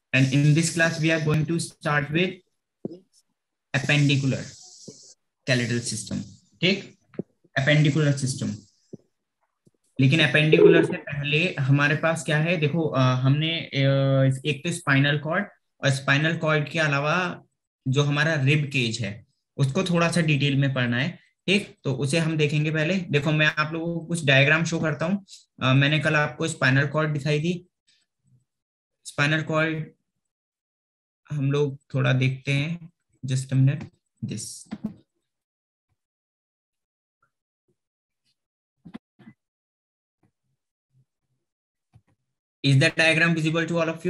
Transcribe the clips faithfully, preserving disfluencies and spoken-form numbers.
And in this class, we are going to start with appendicular skeletal system. ठीक, appendicular system. लेकिन appendicular से पहले हमारे पास क्या है, देखो आ, हमने आ, एक तो स्पाइनल कॉर्ड, और स्पाइनल कॉर्ड के अलावा जो हमारा रिब केज है उसको थोड़ा सा डिटेल में पढ़ना है। ठीक, तो उसे हम देखेंगे। पहले देखो, मैं आप लोगों को कुछ डायग्राम शो करता हूँ। मैंने कल आपको स्पाइनल कॉर्ड दिखाई थी। स्पाइनल कॉर्ड हम लोग थोड़ा देखते हैं। Just a minute this. Is the diagram visible to all of you?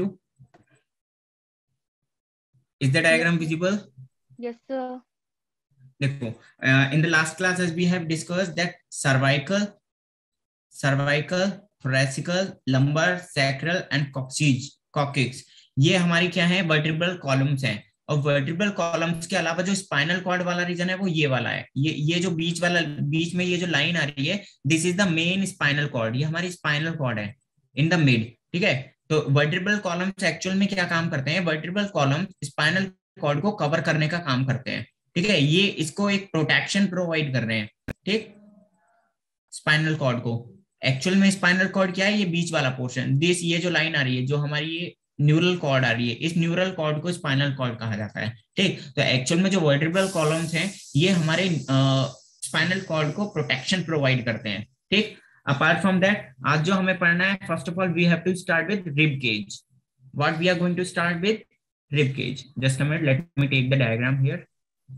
Is the diagram Yes. visible? Yes, sir. देखो, uh, in the last class as we have discussed that cervical, cervical, thoracical, lumbar, sacral and coccyx, coccyx ये हमारी क्या है, vertebral columns हैं। और vertebral columns के अलावा जो स्पाइनल कॉर्ड वाला रीजन है वो ये वाला है। ये ये जो बीच वाला, बीच में ये जो लाइन आ रही है, this is the main spinal cord. ये हमारी स्पाइनल कॉर्ड है इन द मिड। ठीक है, तो वर्टिब्रल कॉलम्स एक्चुअल में क्या काम करते हैं? वर्टिब्रल कॉलम स्पाइनल कॉर्ड को कवर करने का काम करते हैं। ठीक है, ये इसको एक प्रोटेक्शन प्रोवाइड कर रहे हैं। ठीक, स्पाइनल कॉर्ड को। एक्चुअल में स्पाइनल कॉर्ड क्या है? ये बीच वाला पोर्शन, दिस ये जो लाइन आ रही है, जो हमारी ये न्यूरल कॉर्ड आ रही है, इस न्यूरल कॉर्ड को स्पाइनल कॉर्ड कहा जाता है। ठीक, तो एक्चुअल में जो वर्टिब्रल कॉलम्स हैं ये हमारे स्पाइनल कॉर्ड को प्रोटेक्शन प्रोवाइड करते हैं। ठीक, अपार्ट फ्रॉम दैट आज जो हमें पढ़ना है, first of all we have to start with rib cage. What we are going to start with? Rib cage. Just a minute, let me take the diagram here.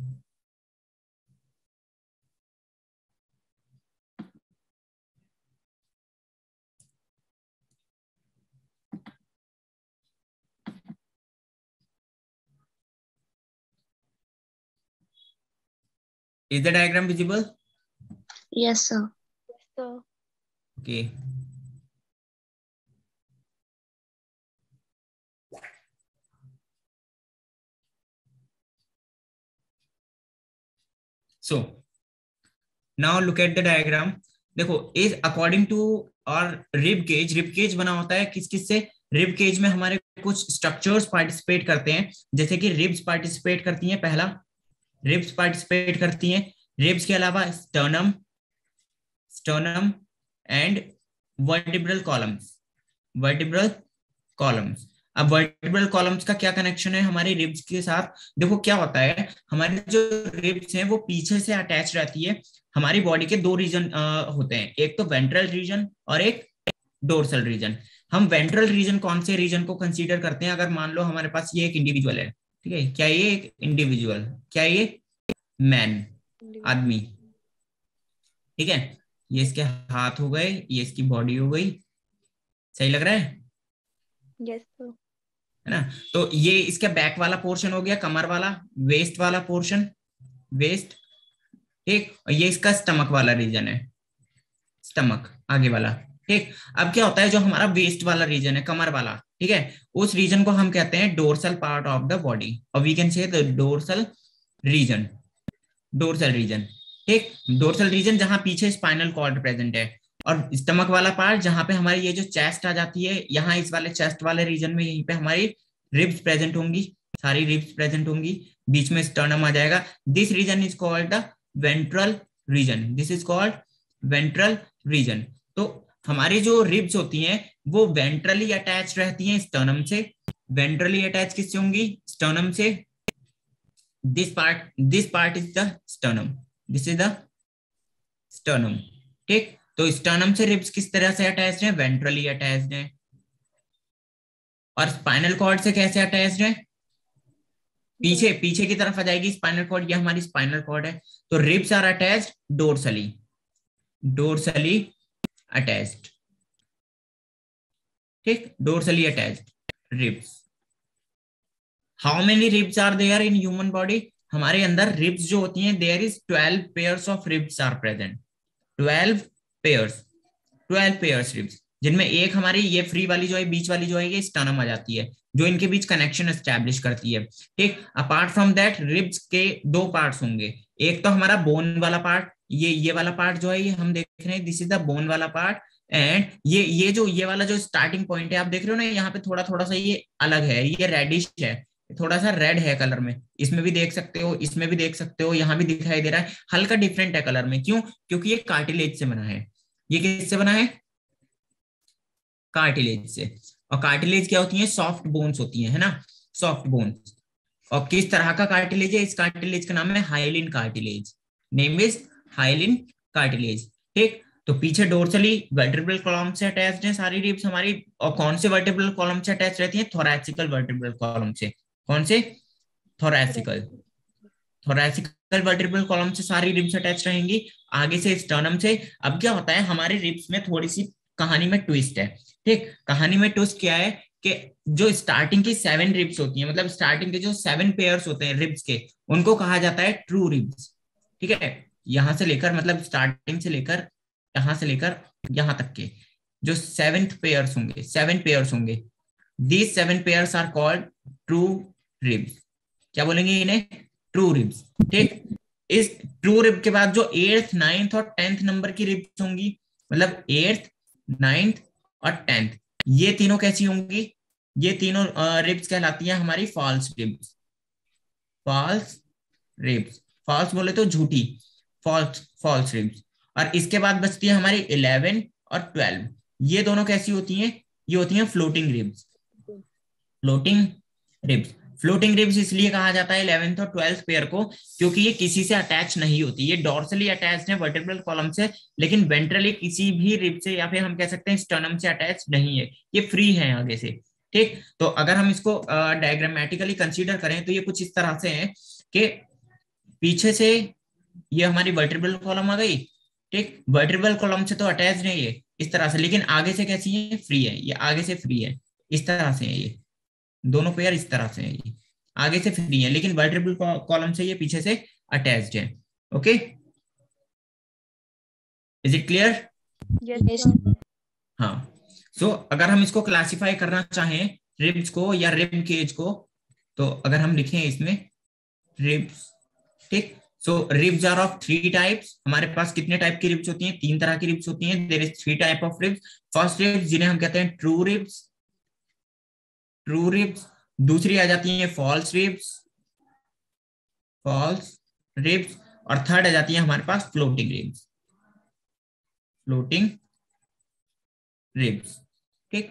Is the diagram visible? Yes, sir. Yes, sir. Okay. So now look at the diagram. देखो, is according to और rib cage, rib cage बना होता है किस किस से? Rib cage में हमारे कुछ स्ट्रक्चर्स पार्टिसिपेट करते हैं, जैसे कि रिब्स पार्टिसिपेट करती हैं। पहला, रिब्स पार्टिसिपेट करती हैं। रिब्स के अलावा sternum, sternum and vertebral columns, vertebral columns. अब वर्टिब्रल कॉलम्स का क्या कनेक्शन है हमारी रिब्स के साथ? देखो क्या होता है, हमारी जो रिब्स हैं वो पीछे से अटैच रहती है। हमारी बॉडी के दो रीजन होते हैं, एक तो वेंट्रल रीजन और एक डोर्सल रीजन। हम वेंट्रल रीजन कौन से रीजन को कंसीडर करते हैं? अगर मान लो हमारे पास ये एक इंडिविजुअल है, ठीक है, क्या ये एक इंडिविजुअल, क्या ये मैन, आदमी, ठीक है, ये इसके हाथ हो गए, ये इसकी बॉडी हो गई। सही लग रहा है? Yes, sir. है ना? तो ये इसका बैक वाला पोर्शन हो गया, कमर वाला, वेस्ट वाला पोर्शन, वेस्ट। ठीक, और ये इसका स्टमक वाला रीजन है, स्टमक आगे वाला। ठीक, अब क्या होता है, जो हमारा वेस्ट वाला रीजन है, कमर वाला, ठीक है, उस रीजन को हम कहते हैं dorsal part of the body, और we can say the dorsal region, dorsal region. ठीक, डोर्सल रीजन जहां पीछे स्पाइनल कॉर्ड प्रेजेंट है, और स्टमक वाला पार्ट जहां पे हमारी ये जो चेस्ट आ जाती है, यहाँ इस वाले चेस्ट वाले रीजन में यहीं पे हमारी रिब्स प्रेजेंट होंगी, सारी रिब्स प्रेजेंट होंगी, बीच में स्टर्नम आ जाएगा। This region is called the ventral region, this is called ventral region. तो हमारी जो रिब्स होती हैं वो वेंट्रली अटैच रहती हैं स्टर्नम से। वेंट्रली अटैच किससे होंगी? स्टर्नम से। This part, this part is the sternum, this is the sternum. ठीक, तो स्टर्नम से रिब्स किस तरह से अटैच्ड हैं? वेंट्रली अटैच्ड हैं। और स्पाइनल कॉर्ड से कैसे अटैच्ड है? पीछे, पीछे की तरफ आ जाएगी स्पाइनल कॉर्ड, ये हमारी स्पाइनल कॉर्ड है। तो ribs are attached dorsally, dorsally attached. ठीक, dorsally attached ribs. How many ribs are there in human body? हमारे अंदर रिब्स जो होती हैं, there is twelve pairs of ribs are present, twelve pairs, twelve pairs ribs, जिनमें एक हमारी ये फ्री वाली जो है, बीच वाली जो है, ये स्टर्नम आ जाती है, जो इनके बीच कनेक्शन एस्टैब्लिश करती है। ठीक, अपार्ट फ्रॉम दैट रिब्स के दो पार्ट्स होंगे, एक तो हमारा बोन वाला पार्ट, ये ये वाला पार्ट जो है ये हम देख रहे हैं, दिस इज द बोन वाला पार्ट, एंड ये ये जो ये वाला जो स्टार्टिंग पॉइंट है आप देख रहे हो ना, यहाँ पे थोड़ा थोड़ा सा ये अलग है, ये रेडिश है, थोड़ा सा रेड है कलर में, इसमें भी देख सकते हो, इसमें भी देख सकते हो, यहाँ भी दिखाई दे रहा है, हल्का डिफरेंट है कलर में। क्यों? क्योंकि ये कार्टिलेज से बना है। ये किससे बना है? कार्टिलेज से। और कार्टिलेज क्या होती है? सॉफ्ट बोन्स होती है, है ना, सॉफ्ट बोन्स। और किस तरह का कार्टिलेज है? इस कार्टिलेज का नाम है hyaline cartilage. Name is hyaline cartilage. ठीक, तो पीछे डोर्सली वर्टेब्रल कॉलम से अटैच्ड है सारी रिब्स हमारी। और कौन से वर्टेब्रल कॉलम से अटैच रहती है? थोरैसिकल वर्टेब्रल कॉलम से। कौन से? थोरैसिकल। थोरैसिकल वर्टेब्रल कॉलम से सारी रिब्स अटैच रहेंगी, आगे से स्टर्नम से। अब क्या होता है, हमारे रिब्स में थोड़ी सी कहानी में ट्विस्ट है। ठीक, कहानी में ट्विस्ट क्या है कि जो स्टार्टिंग की सेवन रिब्स होती हैं, मतलब स्टार्टिंग के जो सेवन पेयर्स होते हैं रिब्स के, उनको कहा जाता है ट्रू रिब्स। ठीक है, यहां से लेकर, मतलब स्टार्टिंग से लेकर यहां से लेकर यहां तक के जो सेवेंथ पेयर्स होंगे, सेवन पेयर्स होंगे, these seven pairs are called true ribs. क्या बोलेंगे इन्हें? True ribs. ठीक, इस ट्रू रिब के बाद जो एट्थ, नाइन्थ और टेंथ नंबर की रिब्स होंगी, मतलब एट्थ, नाइन्थ और टेंथ, ये तीनों कैसी होंगी? ये तीनों रिब्स कहलाती हैं हमारी false ribs. False ribs, false बोले तो झूठी, फॉल्स फॉल्स रिब्स। और इसके बाद बचती है हमारी इलेवन और ट्वेल्व, ये दोनों कैसी होती हैं? ये होती हैं floating ribs. Floating ribs, floating ribs इसलिए कहा जाता है इलेवेंथ और ट्वेल्थ पेयर को, क्योंकि ये किसी से अटैच नहीं होती। ये डॉर्सली अटैच्ड है वर्टेब्रल कॉलम से, लेकिन वेंट्रली किसी भी रिब से, या फिर हम कह सकते हैं स्टर्नम से अटैच नहीं है, ये फ्री है आगे से। ठीक, तो अगर हम इसको डायग्रामेटिकली कंसीडर करें तो ये कुछ इस तरह से है कि पीछे से ये हमारी वर्टेब्रल कॉलम आ गई। ठीक, वर्टेब्रल कॉलम से तो अटैच नहीं है इस तरह से, लेकिन आगे से कैसी है? फ्री है, ये आगे से फ्री है, इस तरह से है, ये दोनों पेयर इस तरह से है, ये आगे से फ्री है, लेकिन वर्टेब्रल कॉलम से ये पीछे से अटैच्ड है। Okay, is it clear? Yes, sir. हाँ, सो so, अगर हम इसको क्लासिफाई करना चाहें रिब्स को या रिब केज को, तो अगर हम लिखें इसमें रिब्स। ठीक, so ribs are of three types. हमारे पास कितने टाइप की रिब्स होती हैं? तीन तरह की रिब्स होती हैं। There is three type of ribs. First ribs जिन्हें हम कहते हैं ट्रू रिब्स, ट्रू रिब्स। दूसरी आ जाती है फॉल्स रिब्स, फॉल्स रिब्स। और थर्ड आ जाती है हमारे पास फ्लोटिंग रिब्स, फ्लोटिंग रिब्स। ठीक,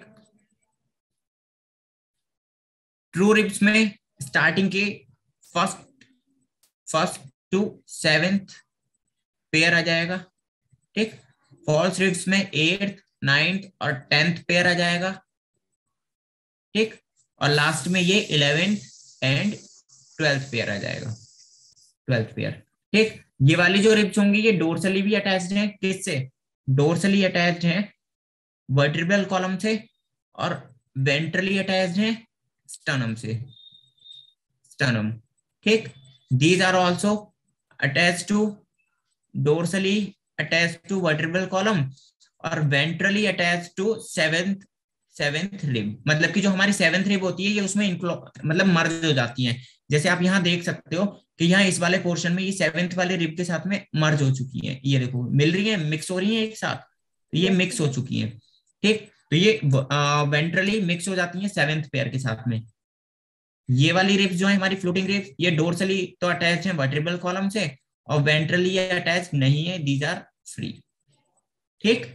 ट्रू रिब्स में स्टार्टिंग के first first to seventh pair आ जाएगा। ठीक, फॉल्स रिब्स में एट्थ, नाइन्थ और टेंथ पेयर आ जाएगा। ठीक, और लास्ट में ये इलेवेंथ एंड ट्वेल्थ पेयर आ जाएगा, ट्वेल्थ पेयर। ठीक, ये वाली जो रिब्स होंगी ये डोर्सली भी अटैच्ड है, किससे? डोर्सली अटैच्ड है वर्टेब्रल कॉलम से, और वेंट्रली अटैच्ड है स्टर्नम से, स्टर्नम। ठीक, these are also attached to, dorsally attached to vertebral column और ventrally attached to seventh seventh rib. मतलब कि जो हमारी सेवेंथ रिब होती है ये उसमें मतलब मर्ज हो जाती है। जैसे आप यहाँ देख सकते हो कि यहाँ इस वाले पोर्शन में ये सेवेंथ वाले रिब के साथ में मर्ज हो चुकी है, ये देखो मिल रही है, मिक्स हो रही है एक साथ, तो ये मिक्स हो चुकी है। ठीक, तो ये वेंट्रली मिक्स हो जाती है सेवेंथ पेयर के साथ में। ये वाली रिब्स जो है हमारी फ्लोटिंग रिब्स, ये डोर्सली तो अटैच है वर्टेब्रल कॉलम से, और वेंट्रली ये अटैच नहीं है, दीज आर फ्री। ठीक,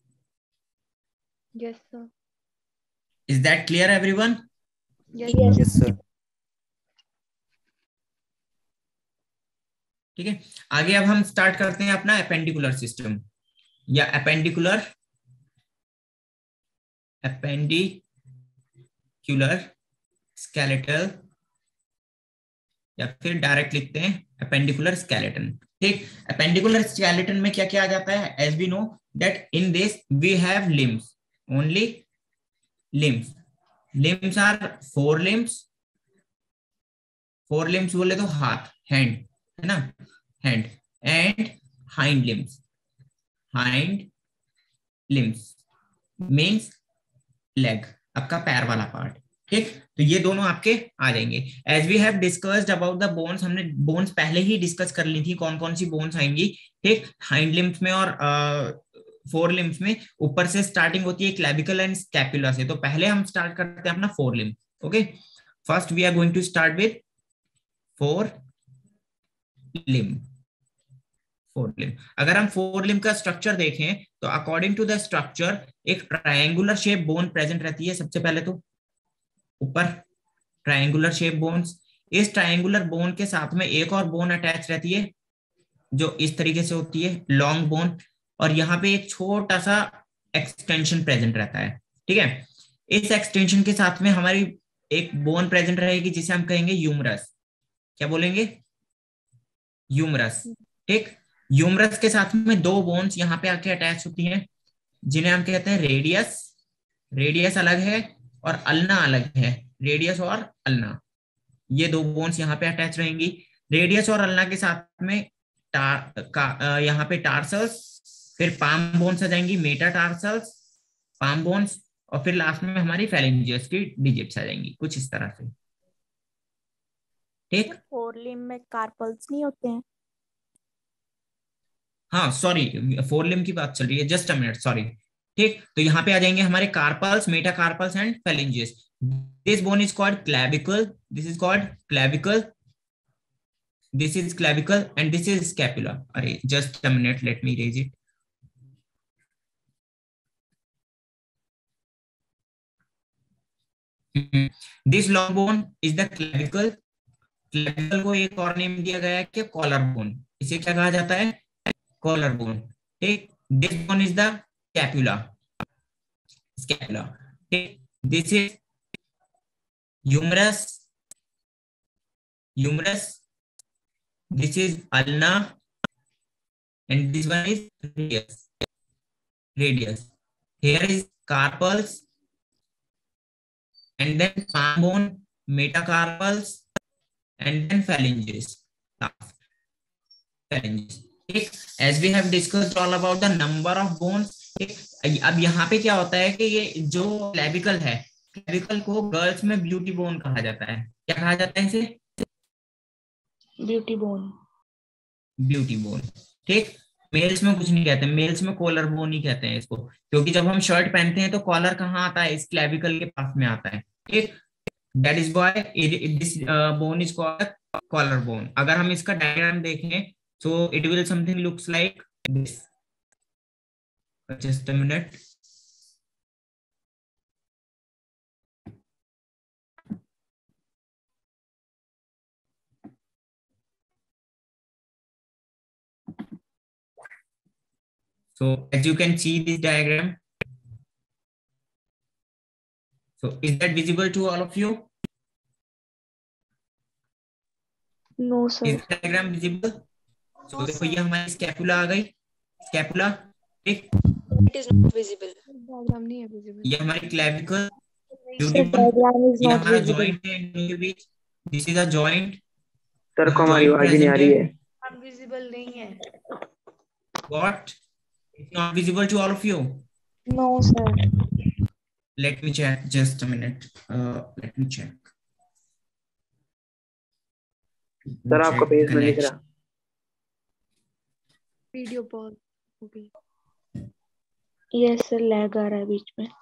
Yes, sir. Is that clear everyone? Yes, Yes, sir. ठीक है, आगे अब हम स्टार्ट करते हैं अपना एपेंडिकुलर सिस्टम या एपेंडिकुलर एपेंडिकुलर स्केलेटल, या फिर डायरेक्ट लिखते हैं एपेंडिकुलर स्केलेटन। ठीक, एपेंडिकुलर स्केलेटन में क्या क्या आ जाता है? As we know that in this we have limbs, only limbs. Limbs are fore limbs, fore limbs बोले तो हाथ, हैंड, है ना, hand. And hind limbs, hind limbs means leg, आपका पैर वाला पार्ट। ठीक, तो ये दोनों आपके आ जाएंगे। As we have discussed about the bones, हमने बोन्स पहले ही डिस्कस कर ली थी, कौन कौन सी बोन्स आएंगी। ठीक, हाइंड लिम्स में और फोर लिम्स में ऊपर से स्टार्टिंग होती है क्लेविकल एंड स्कैपुला से। तो पहले हम स्टार्ट करते हैं अपना fore limb. Okay, first we are going to start with fore limb. Fore limb, अगर हम फोर लिम्ब का स्ट्रक्चर देखें तो अकॉर्डिंग टू द स्ट्रक्चर एक ट्रायंगुलर शेप बोन प्रेजेंट रहती है। सबसे पहले तो ऊपर ट्रायंगुलर शेप बोन्स, इस ट्रायंगुलर बोन के साथ में एक और बोन अटैच रहती है जो इस तरीके से होती है, लॉन्ग बोन, और यहाँ पे एक छोटा सा एक्सटेंशन प्रेजेंट रहता है। ठीक है, इस एक्सटेंशन के साथ में हमारी एक बोन प्रेजेंट रहेगी जिसे हम कहेंगे यूमरस। क्या बोलेंगे? यूमरस। ठीक, यूमरस के साथ में दो बोन्स यहाँ पे आके अटैच होती हैं जिन्हें हम कहते हैं रेडियस। रेडियस अलग है और अल्ना अलग है। रेडियस और अल्ना, ये दो बोन्स यहाँ पे अटैच रहेंगी। रेडियस और अल्ना के साथ में टार, का, यहाँ पे टार्सल्स, फिर पाम बोन्स आ जाएंगी, मेटा टार्सल्स, पाम बोन्स, और फिर लास्ट में हमारी फेरेंजियस की डिजिट्स आ जाएंगी, कुछ इस तरह से। ठीक, फोर लिम्ब में कार्पल्स नहीं होते हैं? हाँ सॉरी, फोर लिम्ब की बात चल रही है, जस्ट अ मिनट, सॉरी। ठीक, तो यहाँ पे आ जाएंगे हमारे carpals, metacarpals and phalanges. This bone is called clavicle, this is called clavicle, this is clavicle and this is scapula. Array, just a minute, let me erase it. Hmm. This long bone is the clavicle. clavicle को एक और name दिया गया है कि collar bone. इसे क्या कहा जाता है? Collar bone. ठीक, this bone is the scapula. Scapula. ठीक, this is humerus. Humerus. This is ulna and this one is radius. Radius. Here is carpals and then palm bone, metacarpals, and then phalanges. Phalanges. As we have discussed all about the number of bones. अब यहाँ पे क्या होता है कि ये जो clavicle है, क्लेविकल को गर्ल्स में ब्यूटी बोन कहा जाता है। क्या कहा जाता है इसे? Beauty bone. Beauty bone. ठीक, मेल्स में कुछ नहीं कहते, मेल्स में कॉलर बोन ही कहते हैं इसको, क्योंकि जब हम शर्ट पहनते हैं तो कॉलर कहाँ आता है? इस क्लेविकल के पास में आता है। ठीक, that is why this bone is called collar bone. अगर हम इसका डायग्राम देखें so it will something looks like this. Just a minute. So as you can see this diagram, so is that visible to all of you? No sir. Is the diagram visible? So देखो ये हमारी scapula आ गई, scapula. ठीक, It is not visible. Diagram नहीं है visible. ये हमारी clavicle, Sir, diagram is ये not हमारा visible. जॉइंट है इनके बीच, this is a joint. Sir को हमारी आवाज नहीं आ रही है। Visible नहीं है। What? It's not visible to all of you? No sir. Let me check, just a minute. Uh, let me check. Sir आपका पेज में दिख रहा। वीडियो पॉज हो गई। यस सर, लैग आ रहा है बीच में।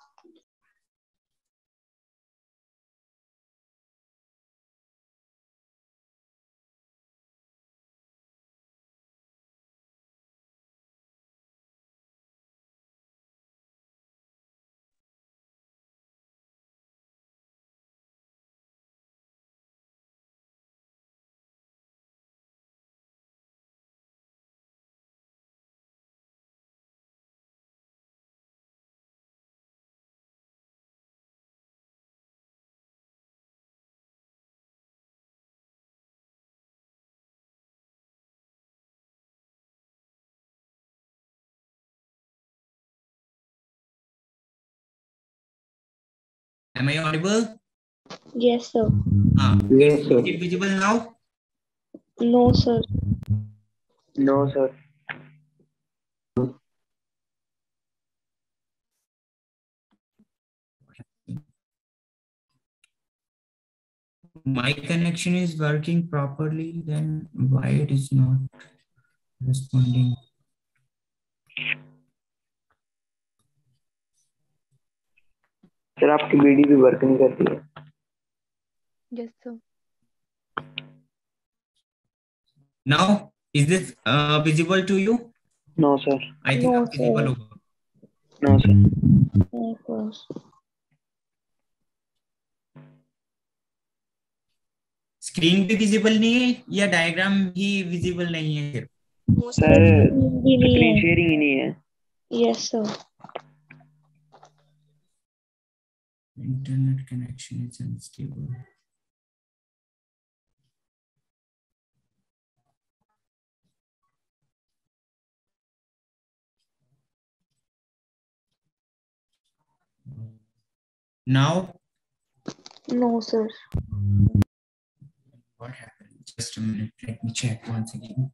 Am I audible? Yes sir. Ah, Yes sir. is it visible now? No sir. No sir. My connection is working properly, then why it is not responding? Sir आपकी बीडी भी work नहीं करती है। Yes sir. Now is this uh, visible to you? No sir. I think No, अब visible sir. होगा। No sir. No, sir. Screen भी visible नहीं है या डायग्राम ही विजिबल नहीं है सिर्फ? No sir sir. भी नहीं स्क्रीन है। शेयरिंग ही नहीं है। Yes, sir. Internet connection is unstable. Now No, sir. what happened? Just a minute, let me check once again.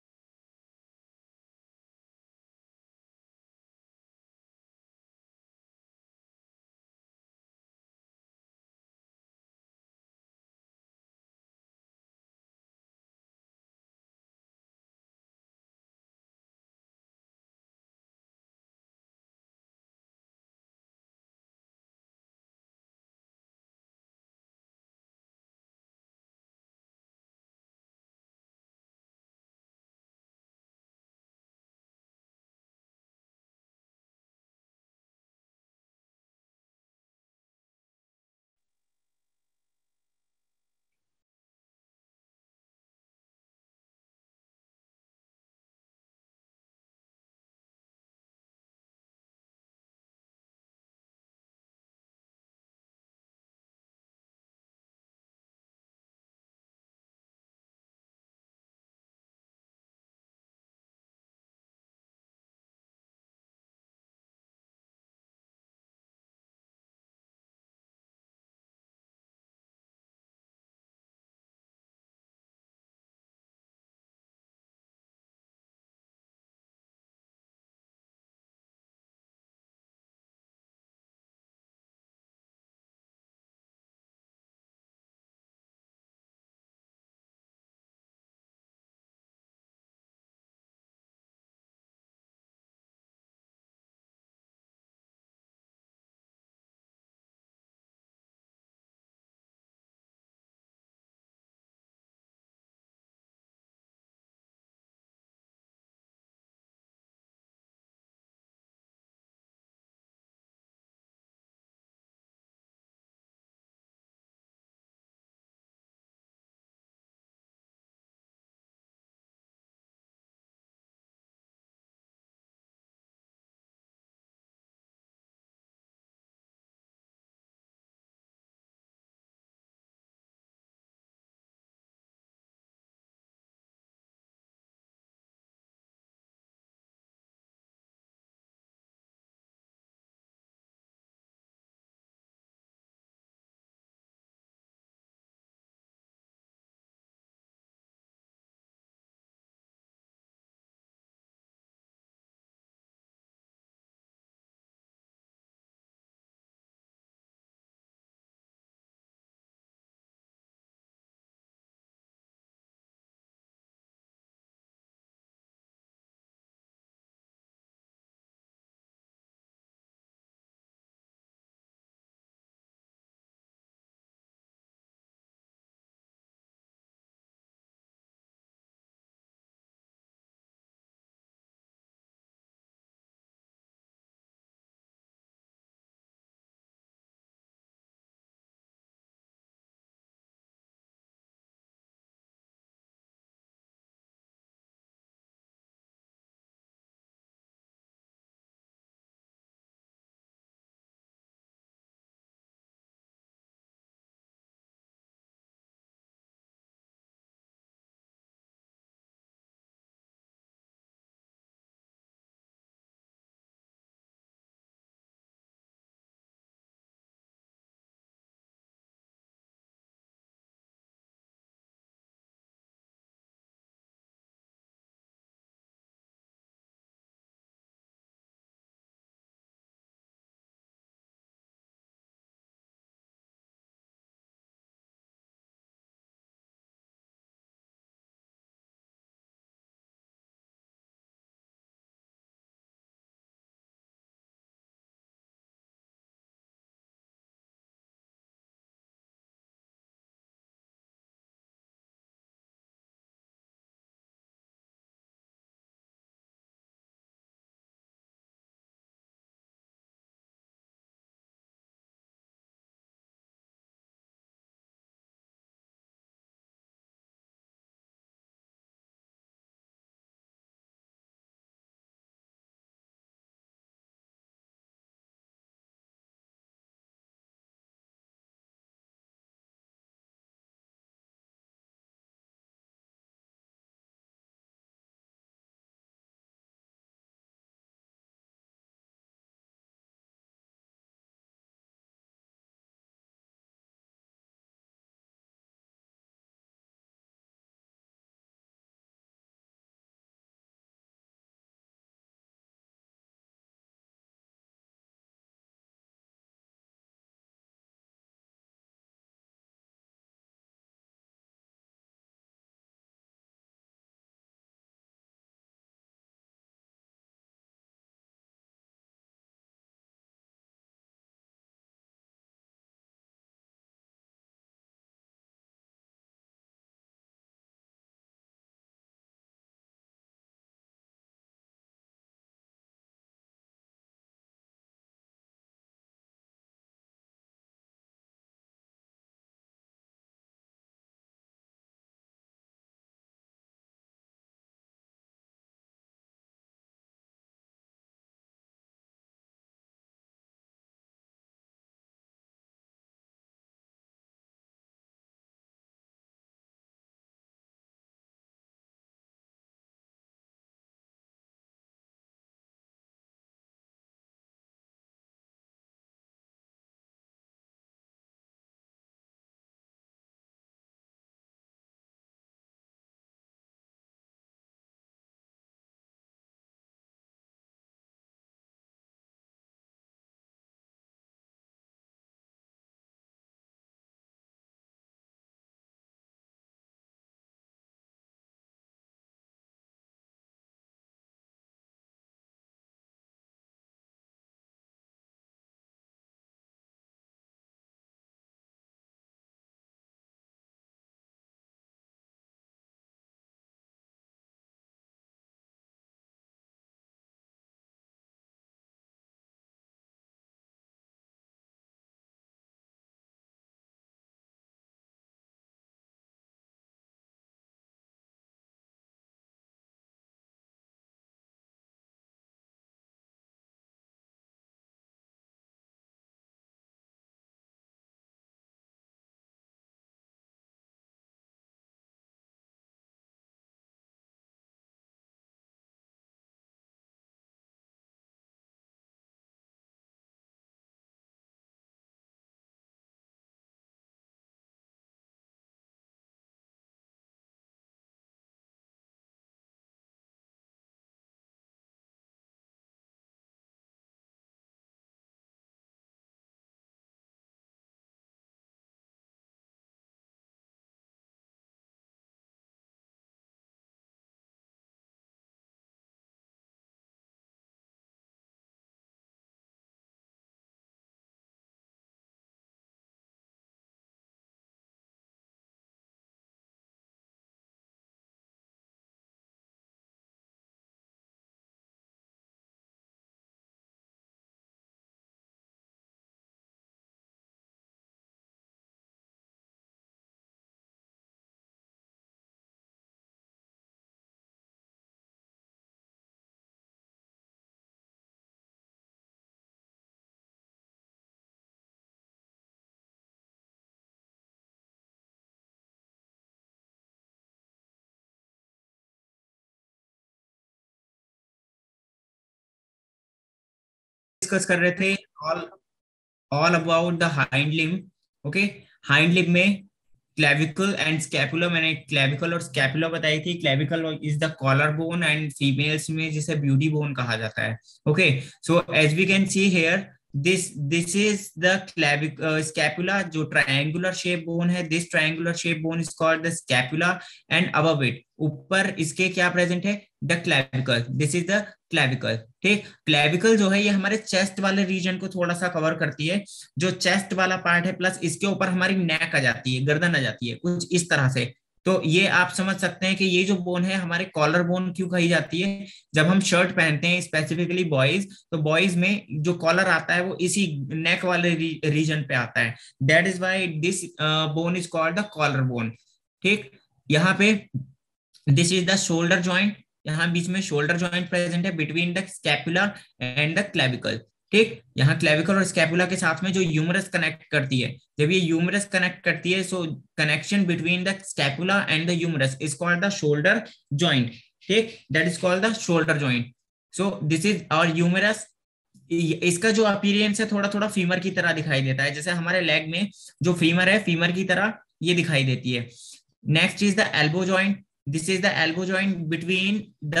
Discuss कर रहे थे all all about the hind limb. Okay, hind limb में clavicle and scapula, मैंने clavicle और scapula बताई थी। Clavicle is the collar bone and females में जिसे ब्यूटी बोन कहा जाता है। Okay, so as we can see here this this is the clavic uh, scapula, जो triangular shape bone है, this triangular shape bone is called the scapula and above it, ऊपर इसके क्या प्रेजेंट है, the clavicle, this is the clavicle। ठीक, clavicle जो है ये हमारे चेस्ट वाले रीजन को थोड़ा सा कवर करती है, जो चेस्ट वाला पार्ट है, प्लस इसके ऊपर हमारी नेक आ जाती है, गर्दन आ जाती है, कुछ इस तरह से। तो ये आप समझ सकते हैं कि ये जो बोन है हमारे कॉलर बोन क्यों कही जाती है। जब हम शर्ट पहनते हैं स्पेसिफिकली बॉयज, तो बॉयज में जो कॉलर आता है वो इसी नेक वाले री, रीजन पे आता है। That is why this bone is called the collar bone. ठीक, यहाँ पे this is the shoulder joint, यहाँ बीच में शोल्डर जॉइंट प्रेजेंट है between the scapula and the clavicle. ठीक, यहाँ क्लेविकल और स्कैपुला के साथ में जो ह्यूमरस कनेक्ट करती है, जब ये ह्यूमरस कनेक्ट करती है, so connection between the scapula and the humerus is called the shoulder joint. ठीक, that is called the shoulder joint. So this is our humerus. इसका जो अपीयरेंस है थोड़ा थोड़ा फीमर की तरह दिखाई देता है, जैसे हमारे लेग में जो फीमर है फीमर की तरह ये दिखाई देती है। Next is the elbow joint, this is the elbow joint between the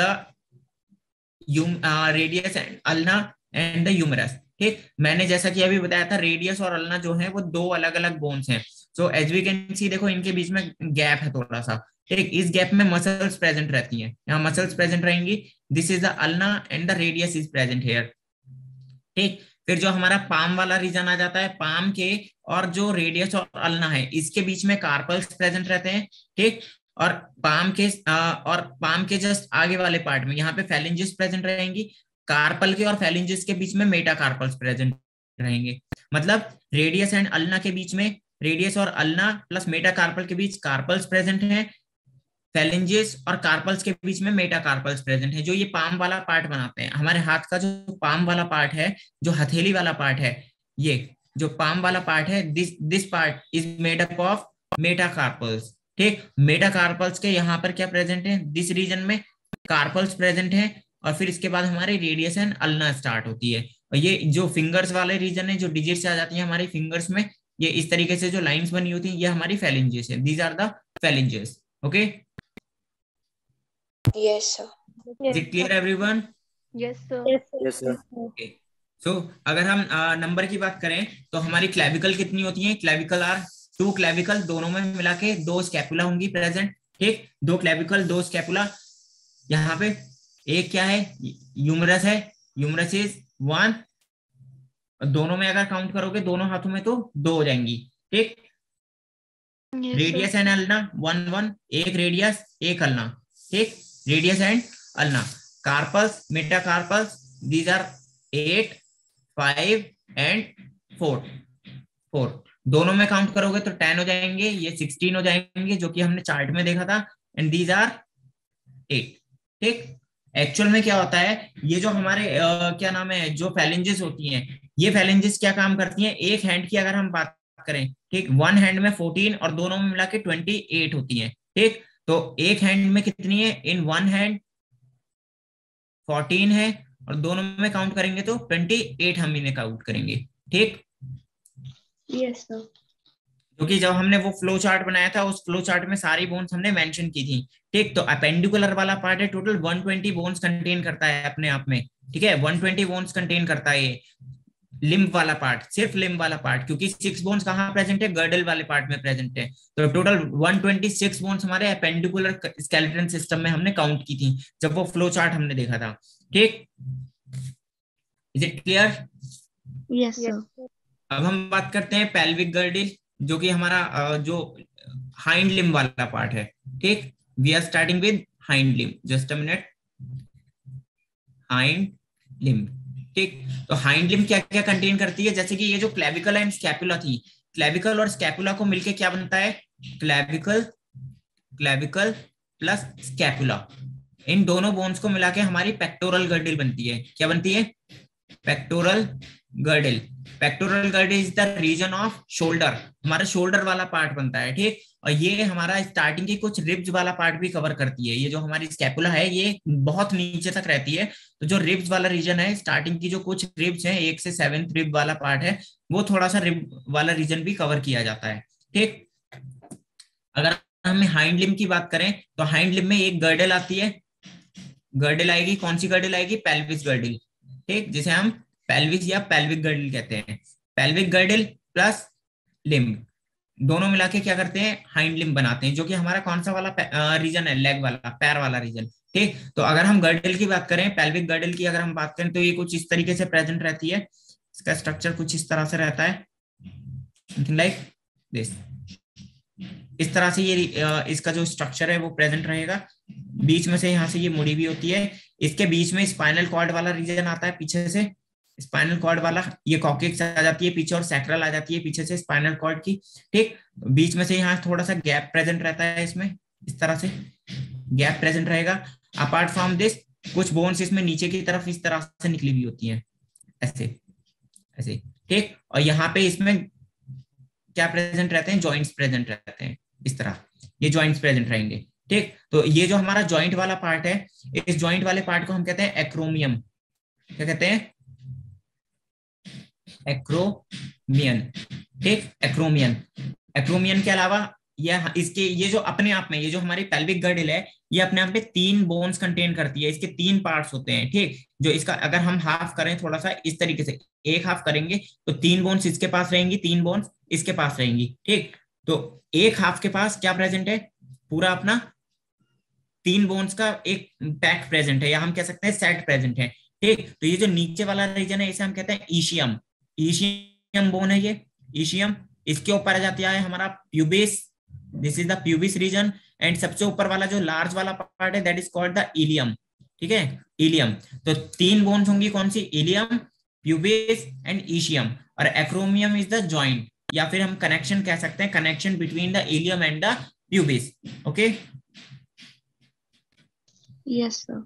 radius and ulna and the humerus. ठीक, मैंने जैसा कि अभी बताया था रेडियस और अल्ना जो है वो दो अलग अलग बोन्स हैं। So as we can see, देखो इनके बीच में गैप है थोड़ा सा। ठीक, इस गैप में मसल्स प्रेजेंट रहती हैं, यहाँ मसल्स प्रेजेंट रहेंगी। This is the ulna and the radius is present here. ठीक, फिर जो हमारा पाम वाला रीजन आ जाता है, पाम के और जो रेडियस और अल्ना है इसके बीच में कार्पल्स प्रेजेंट रहते हैं। ठीक, और पाम के आ, और पाम के जस्ट आगे वाले पार्ट में यहाँ पे फैलेंजेस प्रेजेंट रहेंगी। कार्पल के और फैलेंजेस के बीच में मेटाकार्पल्स प्रेजेंट रहेंगे। मतलब रेडियस एंड अल्ना के बीच में, रेडियस और अल्ना प्लस मेटाकार्पल के बीच कार्पल्स प्रेजेंट हैं, फैलेंजेस और कार्पल्स के बीच में मेटाकार्पल्स प्रेजेंट है, जो ये पाम वाला पार्ट बनाते हैं। हमारे हाथ का जो पाम वाला पार्ट है, जो हथेली वाला पार्ट है, ये जो पाम वाला पार्ट है, this this part is made up of metacarpals. ठीक, मेटाकार्पल्स के यहाँ पर क्या प्रेजेंट है, दिस रीजन में कार्पल्स प्रेजेंट है, और फिर इसके बाद हमारी रेडियस एंड अल्ना स्टार्ट होती है। और ये जो फिंगर्स वाले रीजन है, जो डिजिट्स आ जाती है हमारी फिंगर्स में, ये इस तरीके से जो लाइंस बनी होती हैं, ये हमारी फैलेंजेस है। These are the phalanges. Okay, Yes, sir. Is it clear everyone? Yes, sir. Yes sir. Okay, so अगर हम नंबर uh, की बात करें तो हमारी क्लेविकल कितनी होती है, क्लेविकल आर टू क्लेविकल, दोनों में मिला के दो स्कैपुला होंगी प्रेजेंट। ठीक, दो क्लेविकल दो स्कैपुला। यहाँ पे एक क्या है, ह्यूमरस है, ह्यूमरस इज वन, दोनों में अगर काउंट करोगे दोनों हाथों में तो दो हो जाएंगी। ठीक, Yes, radius and ulna one one, एक रेडियस एक अल्ना। ठीक, radius and ulna. Carpals, metacarpals, these are eight, five and four. Four दोनों में काउंट करोगे तो टेन हो जाएंगे, ये सिक्सटीन हो जाएंगे जो कि हमने चार्ट में देखा था, एंड दीज आर एट। ठीक, एक्चुअल में क्या होता है, ये जो हमारे आ, क्या नाम है, जो फैलेंजेस होती हैं, ये फैलेंजेस क्या काम करती हैं, एक हैंड की अगर हम बात करें, ठीक, वन हैंड में फोर्टीन और दोनों में मिला के ट्वेंटी एट होती हैं। ठीक, तो एक हैंड में कितनी है, इन वन हैंड फोर्टीन है, और दोनों में काउंट करेंगे तो ट्वेंटी एट हम इन्हें काउंट करेंगे। ठीक, Yes, sir. क्योंकि जब हमने वो फ्लो चार्ट बनाया था, उस फ्लो चार्ट में सारी बोन्स हमने मेंशन की थी। ठीक, तो अपेंडिकुलर वाला पार्ट है, total one twenty bones contain करता है अपने आप में। ठीक है, वन ट्वेंटी बोन्स कंटेन करता है ये लिम्ब वाला पार्ट, सिर्फ लिम्ब वाला पार्ट, क्योंकि सिक्स बोन्स कहाँ प्रेजेंट है, गर्डल वाले पार्ट में प्रेजेंट है। तो total one twenty six bones हमारे अपेंडिकुलर स्केलेटन सिस्टम में हमने काउंट की थी जब वो फ्लो चार्ट हमने देखा था। ठीक, is it clear? Yes, sir. अब हम बात करते हैं पेल्विक गर्डिल, जो कि हमारा जो हाइंड लिम्ब वाला पार्ट है। ठीक, we are starting with hind limb, just a minute, hind limb. ठीक, तो हाइंड लिम्ब क्या क्या कंटेन करती है, जैसे कि ये जो क्लेविकल एंड स्कैपुला थी, क्लेविकल और स्कैपुला को मिलके क्या बनता है, क्लेविकल, क्लेविकल प्लस स्कैपुला, इन दोनों बोन्स को मिला के हमारी पेक्टोरल गर्डिल बनती है। क्या बनती है, pectoral girdle. Pectoral girdle is the region of shoulder, हमारा शोल्डर वाला पार्ट बनता है। ठीक, और ये हमारा स्टार्टिंग की कुछ रिब्स वाला पार्ट भी कवर करती है। ये जो हमारी स्कैपुला है ये बहुत नीचे तक रहती है, तो जो रिब्स वाला रीजन है, स्टार्टिंग की जो कुछ रिब्स हैं, एक से सेवेंथ रिब वाला पार्ट है, वो थोड़ा सा रिब वाला रीजन भी कवर किया जाता है। ठीक, अगर हम हाइंड लिम्ब की बात करें तो हाइंड लिम्ब में एक गर्डल आती है, गर्डल आएगी, कौन सी गर्डल आएगी? Pelvis girdle. ठीक, जिसे हम पेल्विस या पेल्विक गर्डल कहते हैं। पेल्विक गर्डल प्लस लिम्ब दोनों मिला के क्या करते हैं? हाइंड लिम्ब बनाते हैं, जो कि हमारा कौन सा वाला रीजन है? लेग वाला, पैर वाला रीजन। ठीक, तो अगर हम गर्डल की बात करें, पेल्विक गर्डल की अगर हम बात करें तो ये कुछ इस तरीके से प्रेजेंट रहती है। इसका स्ट्रक्चर कुछ इस तरह से रहता है, समथिंग लाइक दिस। इस तरह से ये इसका जो स्ट्रक्चर है वो प्रेजेंट रहेगा। बीच में से यहाँ से ये मुड़ी भी होती है। इसके बीच में स्पाइनल कॉर्ड वाला रीजन आता है पीछे से, स्पाइनल कॉर्ड वाला, ये कॉकेक्स आ जाती है पीछे और सैक्रल आ जाती है पीछे से स्पाइनल कॉर्ड की। ठीक, बीच में से यहाँ थोड़ा सा गैप प्रेजेंट रहता है, इसमें इस तरह से गैप प्रेजेंट रहेगा। अपार्ट फ्रॉम दिस कुछ बोन्स इसमें नीचे की तरफ इस तरह से निकली हुई होती हैं, ऐसे ऐसे। ठीक, और यहाँ पे इसमें क्या प्रेजेंट रहते हैं? जॉइंट्स प्रेजेंट रहते हैं, इस तरह ये जॉइंट्स प्रेजेंट रहेंगे। ठीक, तो ये जो हमारा जॉइंट वाला पार्ट है, इस जॉइंट वाले पार्ट को हम कहते हैं एक्रोमियम। क्या कहते हैं? एक्रोमियन। ठीक, एक्रोमियन। एक्रोमियन के अलावा ये इसके ये जो अपने आप में ये जो हमारी पेल्विक गर्डल है, ये अपने आप में तीन बोन्स कंटेन करती है। इसके तीन पार्ट्स होते हैं। ठीक, जो इसका अगर हम हाफ करें थोड़ा सा इस तरीके से, एक हाफ करेंगे तो तीन बोन्स इसके पास रहेंगी, तीन बोन्स इसके पास रहेंगी। ठीक, तो एक हाफ के पास क्या प्रेजेंट है? पूरा अपना तीन बोन्स का एक पैक प्रेजेंट है, या हम कह सकते हैं सेट प्रेजेंट है। ठीक, तो ये जो नीचे वाला रीजन है इसे हम कहते हैं ईशियम। ईशियम बोन है ये, ईशियम। इसके ऊपर आ जाती है हमारा pubis, this is the pubis region. And सबसे ऊपर वाला जो लार्ज वाला पार्ट है that is called the ilium. ठीक है, इलियम। तो तीन बोन्स होंगी, कौन सी? Ilium, pubis and ischium. और एक्रोमियम इज द जॉइंट, या फिर हम कनेक्शन कह सकते हैं, connection between the ilium and the pubis. Okay, Yes, sir.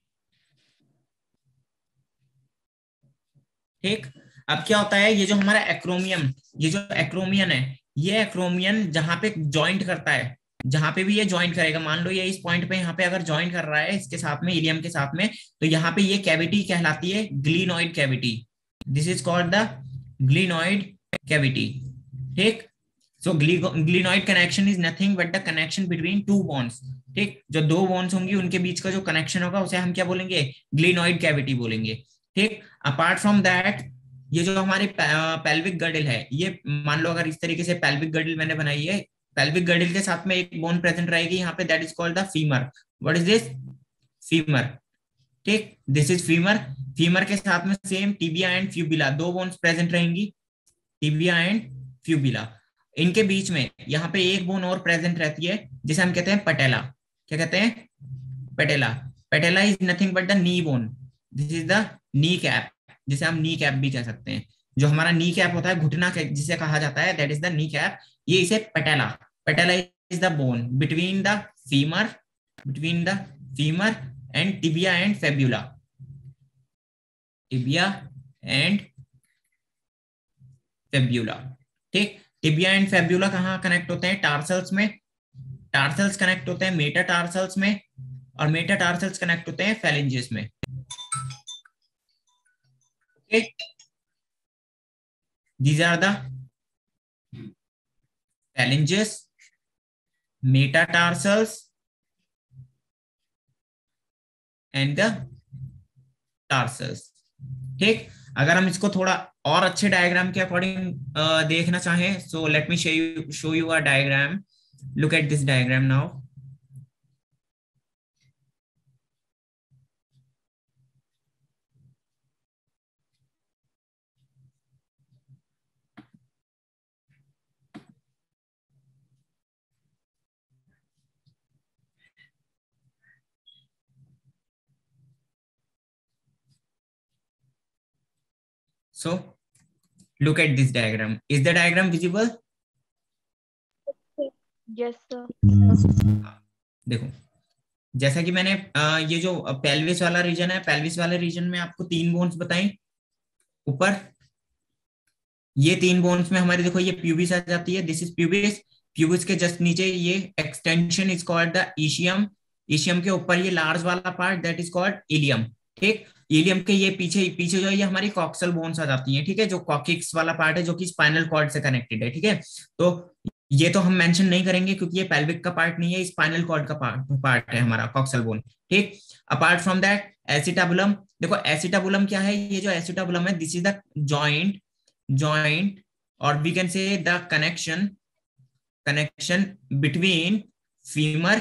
ठीक, अब क्या होता है? ये जो हमारा एक्रोमियम, ये जो एक्रोमियन है, ये एक्रोमियन जहां पे ज्वाइंट करता है, जहां पे भी ये ज्वाइंट करेगा, मान लो ये इस पॉइंट पे यहाँ पे अगर ज्वाइंट कर रहा है इसके साथ में, इलियम के साथ में, तो यहाँ पे ये कैविटी कहलाती है glenoid cavity. This is called the glenoid cavity. ठीक, so glenoid connection is nothing but the connection between two bonds. ठीक, जो दो बॉन्ड्स होंगी उनके बीच का जो कनेक्शन होगा उसे हम क्या बोलेंगे? ग्लिनॉइड कैविटी बोलेंगे। ठीक, अपार्ट फ्रॉम दैट ये जो हमारी पेल्विक गर्डल है, ये मान लो अगर इस तरीके से पेल्विक गर्डल मैंने बनाई है, पेल्विक गर्डल के साथ में एक बोन प्रेजेंट रहेगी यहाँ पे, that is called the femur. What is this? Femur. ठीक, दिस इज फीमर। फीमर के साथ में सेम टिबिया एंड फ्यूबिला, दो बोन्स प्रेजेंट रहेंगी, टिबिया एंड फ्यूबिला। इनके बीच में यहाँ पे एक बोन और प्रेजेंट रहती है जिसे हम कहते हैं पटेला। क्या कहते हैं? Patella. Patella is nothing but the knee bone. This is the knee cap, जिसे हम नी कैप भी कह सकते हैं। जो हमारा नी कैप होता है, घुटना जिसे कहा जाता है, that is the knee cap. ये इसे patella, patella is the bone between the femur, between the femur and tibia and fibula, tibia and fibula. ठीक, टिबिया एंड फेब्यूला कहाँ कनेक्ट होते हैं? टार्सल्स में। टार्सल्स कनेक्ट होते हैं मेटाटार्सल्स में, और मेटाटार्सल्स कनेक्ट होते हैं फेलिंजेस में। Okay. These are the phalanges, metatarsals and the tarsals. ठीक, अगर हम इसको थोड़ा और अच्छे डायग्राम के अकॉर्डिंग देखना चाहें, so let me show you show you a diagram. Look at this diagram now. So look at this diagram. Is the diagram visible? Yes, sir. देखो, जैसा कि मैंने आ, ये जो पेल्विस वाला रीजन है, पेल्विस वाले रीजन में आपको तीन बोन्स बताई ऊपर। ये तीन बोन्स में हमारी देखो ये प्यूबिस आ जाती है, दिस इज प्यूबिस। प्यूबिस के जस्ट नीचे ये extension is called the ischium, ischium के ऊपर ये लार्ज वाला part that is called ilium. ठीक, इलियम के ये पीछे पीछे जो है ये हमारी कॉक्सल बोन्स आ जाती हैं। ठीक है, जो कॉकिक्स वाला पार्ट है जो कि स्पाइनल कॉर्ड से कनेक्टेड है। ठीक है, तो ये तो हम मेंशन नहीं करेंगे क्योंकि ये पेल्विक का पार्ट नहीं है, स्पाइनल कॉर्ड का पार्ट पार्ट है हमारा कॉक्सल बोन। ठीक, अपार्ट फ्रॉम दैट एसिटाबुलम, देखो एसिटाबुलम क्या है, ये जो एसिटाबुलम है this is the joint joint और we can say the connection connection between femur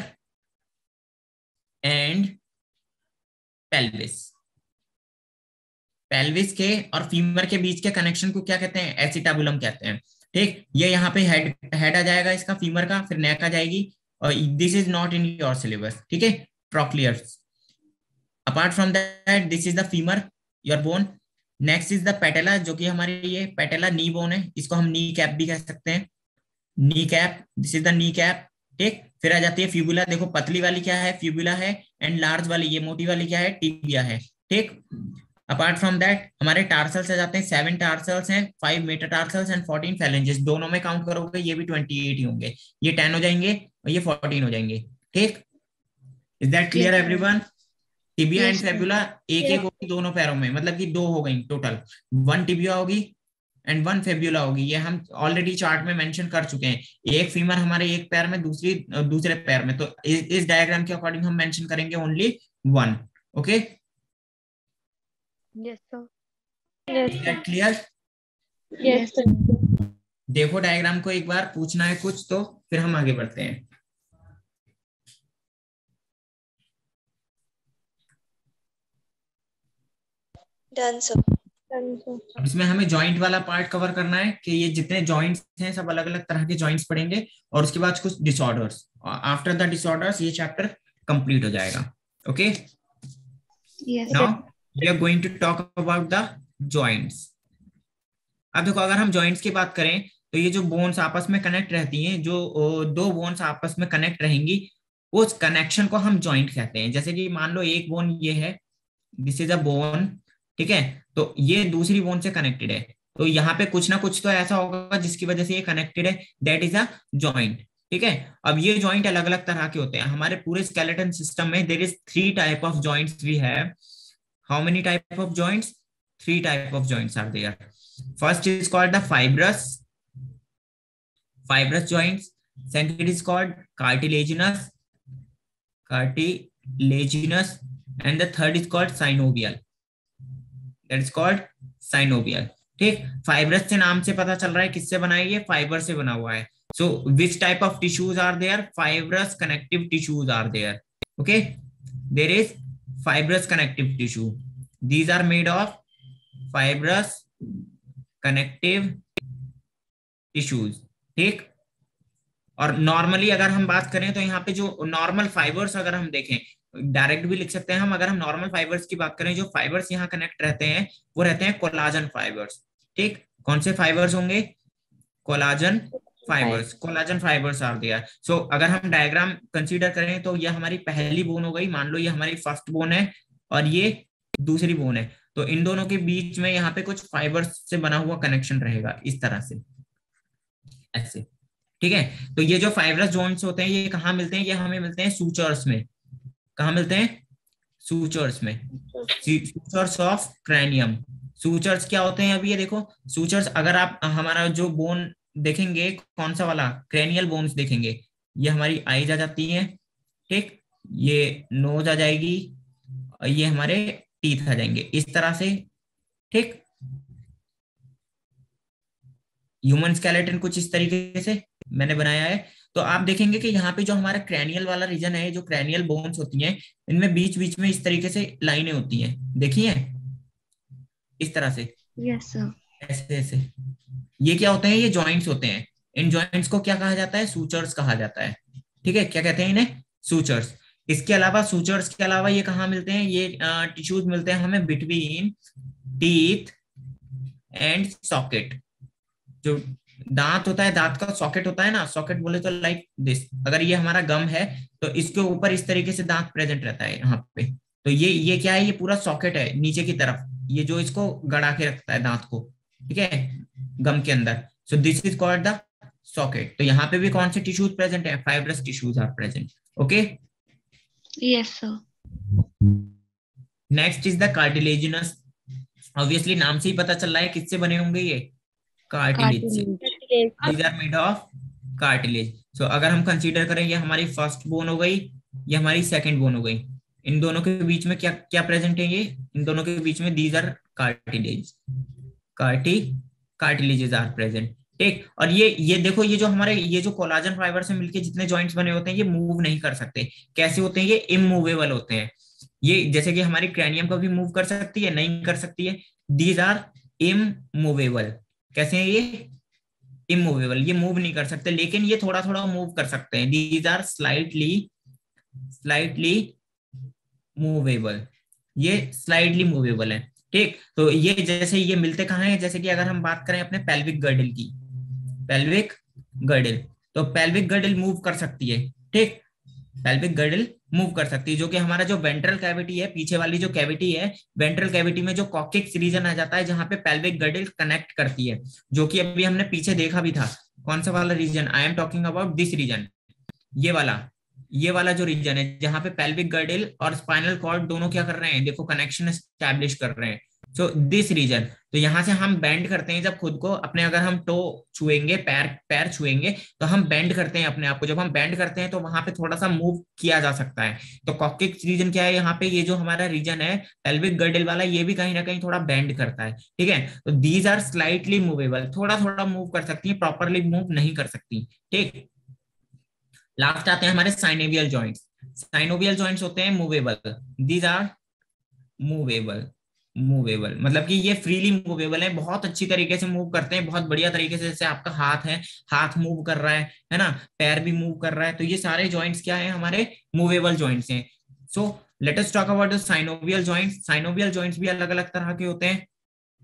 and pelvis. Pelvis के और फीमर के बीच के कनेक्शन को क्या कहते हैं, एसिटाबुलम कहते हैं। ठीक, ये यहाँ पे हेड हेड आ जाएगा इसका फीमर का, फिर नेक आ जाएगी, और this is not in your syllabus. ठीक है, trochlears. Apart from that this is the femur your bone. Next is the patella, जो कि हमारी ये पेटेला नी बोन है, इसको हम नी कैप भी कह सकते हैं, knee cap, this is the knee cap. ठीक, फिर आ जाती है फ्यूबुला, देखो पतली वाली क्या है, फ्यूबुला है, एंड लार्ज वाली ये मोटी वाली क्या है, टिबिया है। ठीक, अपार्ट फ्रॉम दैट हमारे टार्सल्स आ जाते हैं, सेवन टार्सल्स हैं, five metatarsals and fourteen phalanges. दोनों में काउंट करोगे ये भी ट्वेंटी एट ही होंगे, ये टेन हो जाएंगे और ये फोर्टीन हो जाएंगे। ठीक, is that clear everyone? Tibia and fibula एक एक होगी दोनों पैरों में, मतलब कि दो हो गई टोटल, वन टिबिया होगी एंड वन फेब्यूला होगी। ये हम ऑलरेडी चार्ट में मेंशन कर चुके हैं, एक फीमर हमारे एक पैर में, दूसरी दूसरे पैर में, तो इस, इस डायग्राम के अकॉर्डिंग हम मेंशन करेंगे only one. Okay, Yes, sir. Yes, is sir. That clear? Yes, sir. देखो डायग्राम को एक बार, पूछना है कुछ तो फिर हम आगे बढ़ते हैं। Done, sir. Done, sir. अब इसमें हमें जॉइंट वाला पार्ट कवर करना है कि ये जितने जॉइंट्स हैं सब अलग अलग तरह के जॉइंट्स पढ़ेंगे, और उसके बाद कुछ डिसऑर्डर्स, आफ्टर द डिसऑर्डर्स ये चैप्टर कंप्लीट हो जाएगा। Okay, Yes. Now we are going to talk about the joints. अब देखो, अगर हम जॉइंट्स की बात करें तो ये जो बोन्स आपस में कनेक्ट रहती हैं, जो दो बोन्स आपस में कनेक्ट रहेंगी, उस कनेक्शन को हम जॉइंट कहते हैं। जैसे कि मान लो एक बोन ये है, दिस इज अ बोन, ठीक है, तो ये दूसरी बोन से कनेक्टेड है, तो यहाँ पे कुछ ना कुछ तो ऐसा होगा जिसकी वजह से ये कनेक्टेड है, दैट इज अ जॉइंट। ठीक है, अब ये जॉइंट अलग अलग तरह के होते हैं। हमारे पूरे स्केलेटन सिस्टम में there is three type of joints we have. How many type of joints? Three type of joints are there. First is called the fibrous fibrous joints. Second is called cartilaginous cartilaginous and the third is called synovial, that is called synovial. ठीक, fibrous से नाम से पता चल रहा है किससे बना है, ये फाइबर से बना हुआ है। So which type of tissues are there? Fibrous connective tissues are there. Okay, there is fibrous connective tissue, these are made of fibrous connective tissues. ठीक, और नॉर्मली अगर हम बात करें तो यहाँ पे जो नॉर्मल फाइबर्स अगर हम देखें, डायरेक्ट भी लिख सकते हैं हम, अगर हम नॉर्मल फाइबर्स की बात करें, जो फाइबर्स यहाँ कनेक्ट रहते हैं वो रहते हैं कोलाजन फाइबर्स। ठीक, कौन से फाइबर्स होंगे? Collagen fibres, collagen fibres are there. So अगर हम डायग्राम कंसीडर करें तो ये हमारी पहली बोन हो गई, मान लो ये हमारी फर्स्ट बोन है और ये दूसरी बोन है, तो इन दोनों के बीच में यहाँ पे कुछ फाइबर्स से बना हुआ कनेक्शन रहेगा इस तरह से, ऐसे। ठीक है, तो ये जो फाइब्रस जॉइंट्स होते हैं ये कहाँ मिलते हैं? ये हमें मिलते हैं सूचर्स में। कहाँ मिलते हैं? सूचर्स में, सूचर्स ऑफ क्रैनियम। सूचर्स क्या होते हैं? अभी ये देखो, सूचर्स अगर आप हमारा जो बोन देखेंगे, कौन सा वाला, क्रेनियल बोन्स देखेंगे, ये हमारी आईज आ जाती है, ठीक, ये नोज आ जाएगी और ये हमारे टीथ आ जाएंगे इस तरह से। ठीक, ह्यूमन स्केलेटन कुछ इस तरीके से मैंने बनाया है। तो आप देखेंगे कि यहाँ पे जो हमारा क्रैनियल वाला रीजन है, जो क्रैनियल बोन्स होती हैं, इनमें बीच बीच में इस तरीके से लाइनें होती हैं, देखिए इस तरह से। Yes, sir. ऐसे ऐसे, ये क्या होते हैं? ये जॉइंट्स होते हैं। इन जॉइंट्स को क्या कहा जाता है? सूचर्स कहा जाता है। ठीक है, क्या कहते हैं इन्हें? सूचर्स। इसके अलावा, सूचर्स के अलावा ये कहाँ मिलते हैं? ये टिश्यूज मिलते हैं हमें बिटवीन टीथ एंड सॉकेट। जो दांत होता है, दांत का सॉकेट होता है ना, सॉकेट बोले तो लाइक दिस, अगर ये हमारा गम है तो इसके ऊपर इस तरीके से दांत प्रेजेंट रहता है यहाँ पे, तो ये ये क्या है? ये पूरा सॉकेट है नीचे की तरफ, ये जो इसको गड़ा के रखता है दांत को, ठीक है, गम के अंदर। So this is called the socket. तो यहाँ पे भी कौन से टिश्यूज प्रेजेंट है? Fibrous tissues are present. Okay, Yes, sir. Next is the cartilaginous. Obviously नाम से ही पता चल रहा है किससे बने होंगे ये, कार्टिलेज से। Cartilage. These are made of cartilage. So अगर हम कंसीडर करें, ये हमारी फर्स्ट बोन हो गई, ये हमारी सेकंड बोन हो गई, इन दोनों के बीच में क्या क्या प्रेजेंट है? ये इन दोनों के बीच में these are cartilage, carti cartilages are present. ठीक, और ये ये देखो, ये जो हमारे ये जो कोलाजन फाइबर से मिलके जितने जॉइंट्स बने होते हैं, ये मूव नहीं कर सकते। कैसे होते हैं? ये इमूवेबल होते हैं। ये जैसे कि हमारी क्रैनियम को भी मूव कर सकती है, नहीं कर सकती है। These are immovable. कैसे हैं ये? इमूवेबल, ये मूव नहीं कर सकते, लेकिन ये थोड़ा थोड़ा मूव कर सकते हैं। These are slightly slightly movable, ये स्लाइडली मूवेबल है। ठीक, तो ये जैसे ये मिलते कहाँ हैं? जैसे कि अगर हम बात करें अपने पेल्विक गर्डल की, पेल्विक गर्डल, तो पेल्विक गर्डल मूव कर सकती है। ठीक, पेल्विक गर्डल मूव कर सकती है, जो कि हमारा जो वेंट्रल कैविटी है, पीछे वाली जो कैविटी है, वेंट्रल कैविटी में जो कॉक्सिक्स रीजन आ जाता है, जहां पे पेल्विक गर्डल कनेक्ट करती है, जो कि अभी हमने पीछे देखा भी था। कौन सा वाला region? I am talking about this region, ये वाला, ये वाला जो रीजन है, जहां पे पेल्विक गर्डल और स्पाइनल कॉर्ड दोनों क्या कर रहे हैं? देखो, कनेक्शन एस्टैब्लिश कर रहे हैं। सो दिस रीजन, तो यहां से हम बेंड करते हैं जब खुद को अपने, अगर हम टो छुएंगे, पैर पैर छुएंगे, तो हम बेंड करते हैं अपने आप को। जब हम बेंड करते हैं तो वहां पे थोड़ा सा मूव किया जा सकता है। तो कॉक्सिक्स रीजन क्या है यहाँ पे? ये जो हमारा रीजन है पेल्विक गर्डल वाला, ये भी कहीं ना कहीं थोड़ा बेंड करता है। ठीक है, तो दीज आर स्लाइटली मूवेबल, थोड़ा थोड़ा मूव कर सकती है, प्रॉपरली मूव नहीं कर सकती। ठीक, लास्ट आते हैं हमारे साइनोवियल जॉइंट्स। साइनोवियल जॉइंट्स होते हैं movable, these are movable. Movable मतलब कि ये फ्रीली मूवेबल है, बहुत अच्छी तरीके से मूव करते हैं, बहुत बढ़िया तरीके से। जैसे आपका हाथ है, हाथ मूव कर रहा है है ना, पैर भी मूव कर रहा है, तो ये सारे जॉइंट्स क्या है? हमारे मूवेबल जॉइंट्स हैं। So let us talk about the synovial joints. Synovial joints भी अलग अलग तरह के होते हैं।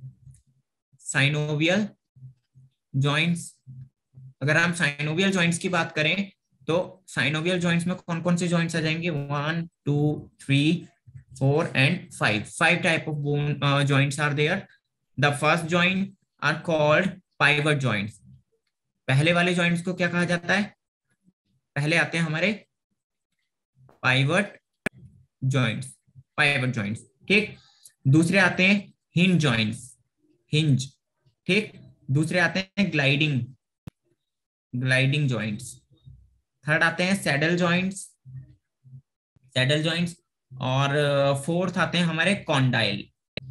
साइनोवियल जॉइंट्स, अगर हम साइनोवियल जॉइंट्स की बात करें, तो साइनोवियल जॉइंट्स में कौन कौन से जॉइंट्स आ जाएंगे? One, two, three, four and five. Five type of bone joints are there. The first joint are called pivot joints. पहले वाले जॉइंट्स को क्या कहा जाता है? पहले आते हैं हमारे पाइवट जॉइंट्स, पाइवट जॉइंट्स। ठीक, दूसरे आते हैं हिंज जॉइंट्स, हिंज। ठीक, दूसरे आते हैं ग्लाइडिंग, ग्लाइडिंग जॉइंट्स। थर्ड आते हैं सैडल जॉइंट्स, सैडल जॉइंट्स। और फोर्थ आते हैं हमारे कॉन्डाइल,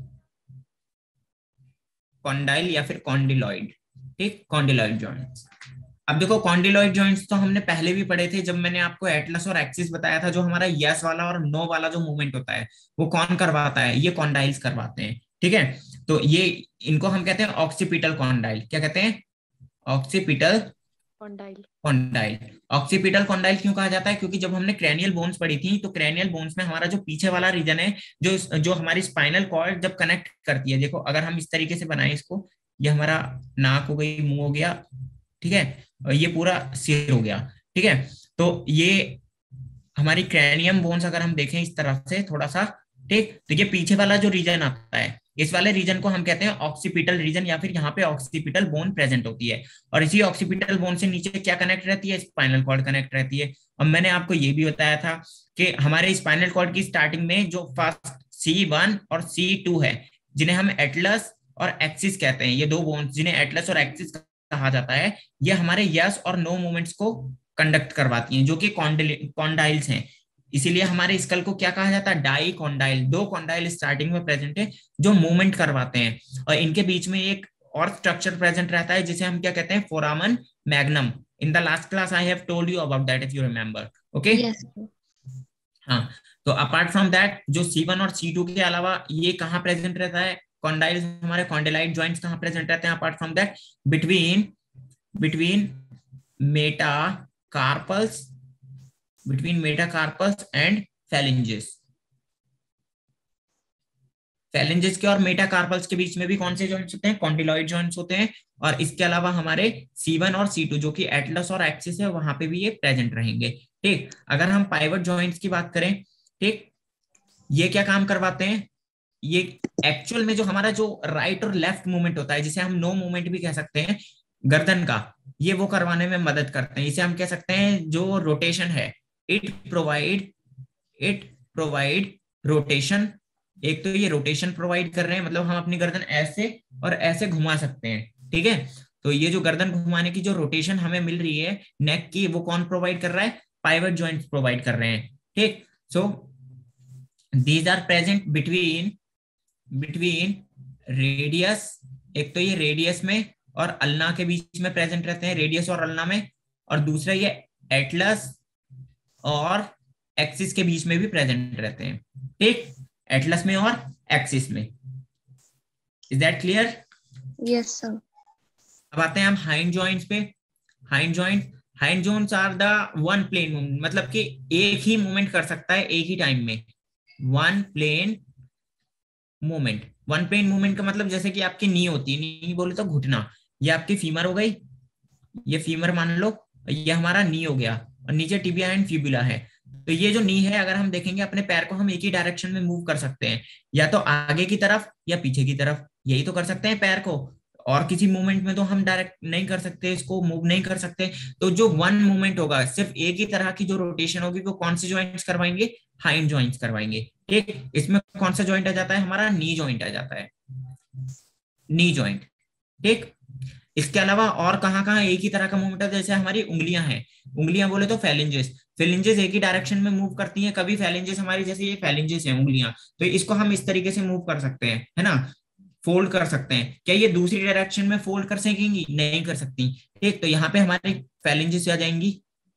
कॉन्डाइल या फिर कॉन्डिलॉइड। ठीक, कॉन्डिलॉइड जॉइंट्स। अब देखो, कॉन्डिलॉइड जॉइंट्स तो हमने पहले भी पढ़े थे, जब मैंने आपको एटलस और एक्सिस बताया था। जो हमारा यस वाला और नो वाला जो मूवमेंट होता है, वो कौन करवाता है? ये कॉन्डाइल्स करवाते हैं। ठीक है, तो ये इनको हम कहते हैं ऑक्सीपिटल कॉन्डाइल। क्या कहते हैं? Occipital condyle. Condyle. Occipital condyle क्यों कहा जाता है? क्योंकि जब हमने क्रैनियल बोन्स पढ़ी थी, तो क्रैनियल बोन्स में हमारा जो पीछे वाला रीजन है, जो जो हमारी स्पाइनल कॉर्ड जब कनेक्ट करती है, देखो अगर हम इस तरीके से बनाए इसको, ये हमारा नाक हो गई, मुंह हो गया, ठीक है, और ये पूरा सिर हो गया। ठीक है, तो ये हमारी क्रैनियम बोन्स अगर हम देखें इस तरफ से थोड़ा सा, ठीक, तो ये पीछे वाला जो रीजन आता है, इस वाले रीजन को हम कहते हैं ऑक्सीपिटल रीजन, या फिर यहाँ पे ऑक्सीपिटल बोन प्रेजेंट होती है। और इसी ऑक्सीपिटल बोन से नीचे क्या कनेक्ट रहती है? स्पाइनल कॉर्ड कनेक्ट रहती है। और मैंने आपको ये भी बताया था कि हमारे स्पाइनल कॉर्ड की स्टार्टिंग में जो फर्स्ट सी वन और सी टू है, जिन्हें हम एटलस और एक्सिस कहते हैं, ये दो बोन्स जिन्हें एटलस और एक्सिस कहा जाता है, ये हमारे यस और नो मूवमेंट्स को कंडक्ट करवाती हैं, जो कि कॉन्डाइल्स हैं। इसीलिए हमारे स्कल को क्या कहा जाता है? Di condyle. दो कॉन्डाइल स्टार्टिंग में प्रेजेंट है जो मूवमेंट करवाते हैं, और इनके बीच में एक और स्ट्रक्चर प्रेजेंट रहता है जिसे हम क्या कहते हैं? Foramen magnum. In the last class I have told you about that, if you remember. Okay, Yes, sir. हाँ, तो अपार्ट फ्रॉम दैट, जो सी वन और सी टू के अलावा ये कहाँ प्रेजेंट रहता है? कॉन्डाइल्स, हमारे कॉन्डिलाइट जॉइंट्स कहाँ प्रेजेंट रहते हैं apart from that? Between between metacarpals, between metacarpus and phalanges. Phalanges के और मेटाकार्पल्स के बीच में भी कौन से जॉइंट्स होते हैं? कॉन्डिलॉइड जॉइंट्स होते हैं। और इसके अलावा हमारे सी वन और सी टू, जो कि एटलस और एक्सिस है, वहां पे भी ये प्रेजेंट रहेंगे। ठीक, अगर हम पाइवट जॉइंट्स की बात करें, ठीक, ये क्या काम करवाते हैं? ये एक्चुअल में जो हमारा जो राइट और लेफ्ट मूवमेंट होता है, जिसे हम नो मूवमेंट भी कह सकते हैं, गर्दन का, ये वो करवाने में मदद करते हैं। इसे हम कह सकते हैं जो रोटेशन है, it provide it provide rotation. एक तो ये रोटेशन प्रोवाइड कर रहे हैं, मतलब हम अपनी गर्दन ऐसे और ऐसे घुमा सकते हैं, ठीक है। तो ये जो गर्दन घुमाने की जो रोटेशन हमें मिल रही है नेक की, वो कौन प्रोवाइड कर रहा है? पाइवट जॉइंट्स प्रोवाइड कर रहे हैं, ठीक। So these are present between between radius, एक तो ये रेडियस में और अल्ना के बीच में प्रेजेंट रहते हैं, रेडियस और अल्ना में, और दूसरा ये एटलस और एक्सिस के बीच में भी प्रेजेंट रहते हैं, ठीक, एटलस में और एक्सिस में। Is that clear? Yes sir. अब आते हैं हम हाइंड जॉइंट्स पे। Hind joint hind joints are the one plane movement, मतलब कि एक ही मूवमेंट कर सकता है एक ही टाइम में, one plane movement. One plane movement का मतलब जैसे कि आपकी नी होती है, नी बोले तो घुटना, ये आपकी फीमर हो गई, ये फीमर मान लो, ये हमारा नी हो गया, और नीचे टिबिया एंड फिबुला है। तो ये जो नी है, अगर हम देखेंगे अपने पैर को हम एक ही डायरेक्शन में मूव कर सकते हैं, या तो आगे की तरफ या पीछे की तरफ, यही तो कर सकते हैं पैर को, और किसी मूवमेंट में तो हम डायरेक्ट नहीं कर सकते, इसको मूव नहीं कर सकते। तो जो वन मूवमेंट होगा, सिर्फ एक ही तरह की जो रोटेशन होगी, वो कौन से जॉइंट्स करवाएंगे? हाइंड जॉइंट्स करवाएंगे, ठीक। इसमें कौन सा जॉइंट आ जाता है? हमारा नी जॉइंट आ जाता है, नी जॉइंट, ठीक। इसके अलावा और कहाँ कहाँ एक ही तरह का मूवमेंट है? जैसे हमारी उंगलियां हैं, उंगलियां बोले तो फैलेंजेस, फैलेंजेस एक ही डायरेक्शन में मूव करती हैं। कभी फैलेंजेस हमारी, जैसे ये फैलेंजेस हैं उंगलियां, तो इसको हम इस तरीके से मूव कर सकते हैं, है ना, फोल्ड कर सकते हैं। क्या ये दूसरी डायरेक्शन में फोल्ड कर सकेंगी? नहीं कर सकती, ठीक। तो यहाँ पे हमारी फैलेंजेस आ जाएंगी,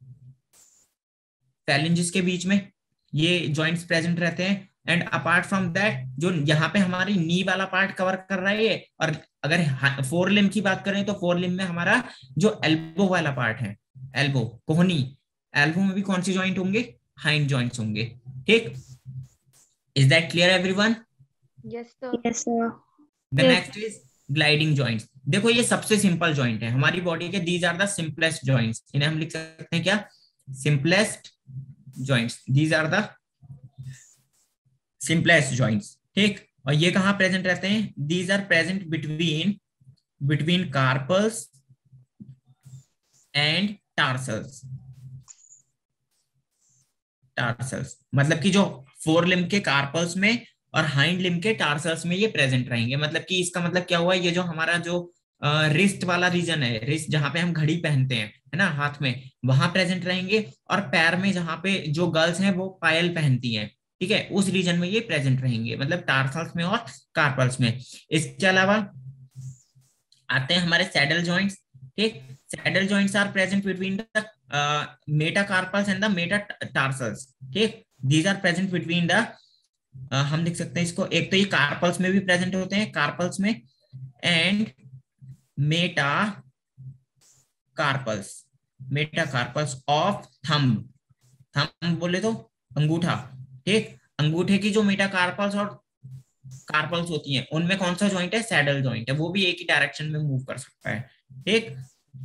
फैलेंजेस के बीच में ये जॉइंट्स प्रेजेंट रहते हैं। एंड अपार्ट फ्रॉम दैट, जो यहाँ पे हमारी नी वाला पार्ट कवर कर रहा है ये, और अगर फोर लिम्ब की बात करें तो फोर लिम्ब में हमारा जो एल्बो वाला पार्ट है, एल्बो, कोहनी, एल्बो में भी कौन से जॉइंट होंगे? हाइंड जॉइंट्स होंगे, ठीक। Is that clear everyone? Yes sir. Yes sir. The next is gliding joints. देखो ये सबसे सिंपल जॉइंट है हमारी बॉडी के, these are the simplest joints. इन्हें हम लिख सकते हैं क्या? Simplest joints, these are the simplest joints, ठीक। और ये कहाँ प्रेजेंट रहते हैं? These are present between between carpals and tarsals. Tarsals मतलब कि जो फोर लिम्ब के कार्पल्स में और हाइंड लिम्ब के टार्सल्स में ये प्रेजेंट रहेंगे। मतलब कि इसका मतलब क्या हुआ? ये जो हमारा जो रिस्ट वाला रीजन है, रिस्ट जहां पे हम घड़ी पहनते हैं, है ना, हाथ में, वहां प्रेजेंट रहेंगे। और पैर में जहां पे जो गर्ल्स हैं वो पायल पहनती हैं, ठीक है, उस रीजन में ये प्रेजेंट रहेंगे, मतलब टार्सल्स में और कार्पल्स में। इसके अलावा आते हैं हमारे सैडल जॉइंट्स, ठीक। Saddle joints are present between the metacarpals and the metatarsals, ठीक। These are present between the, हम लिख सकते हैं इसको, एक तो ये कार्पल्स में भी प्रेजेंट होते हैं, कार्पल्स में, and metacarpals, metacarpals of thumb. Thumb बोले तो अंगूठा, ठीक। अंगूठे की जो मेटा कार्पल्स और कार्पल्स होती हैं, उनमें कौन सा जॉइंट है? सैडल जॉइंट है, वो भी एक ही डायरेक्शन में मूव कर सकता है, ठीक।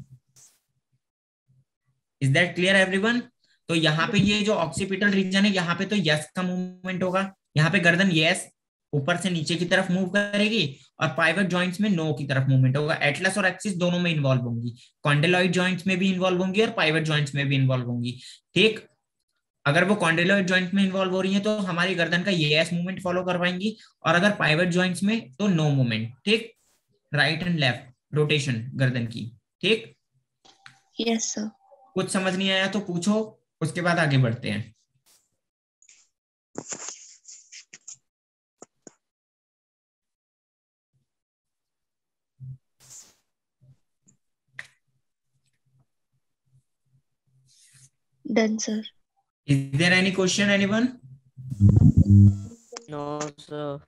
Is that clear everyone? तो यहाँ पे ये जो ऑक्सीपिटल रीजन है, यहाँ पे तो यस का मूवमेंट होगा, यहाँ पे गर्दन यस ऊपर से नीचे की तरफ मूव करेगी, और पाइवट जॉइंट्स में नो की तरफ मूवमेंट होगा। एटलस और एक्सिस दोनों में इन्वॉल्व होंगी, कॉन्डिलॉइड जॉइंट्स में भी इन्वॉल्व होंगी और पाइवट जॉइंट्स में भी इन्वॉल्व होंगी, ठीक। अगर वो कॉन्डिलॉइड जॉइंट में इन्वॉल्व हो रही है तो हमारी गर्दन का ये एस मूवमेंट फॉलो करवाएंगी, और अगर पाइवट जॉइंट्स में तो नो मूवमेंट, ठीक। राइट एंड लेफ्ट रोटेशन गर्दन की, ठीक। Yes sir. कुछ समझ नहीं आया तो पूछो, उसके बाद आगे बढ़ते हैं। Done sir. Is there any question, anyone? No, sir.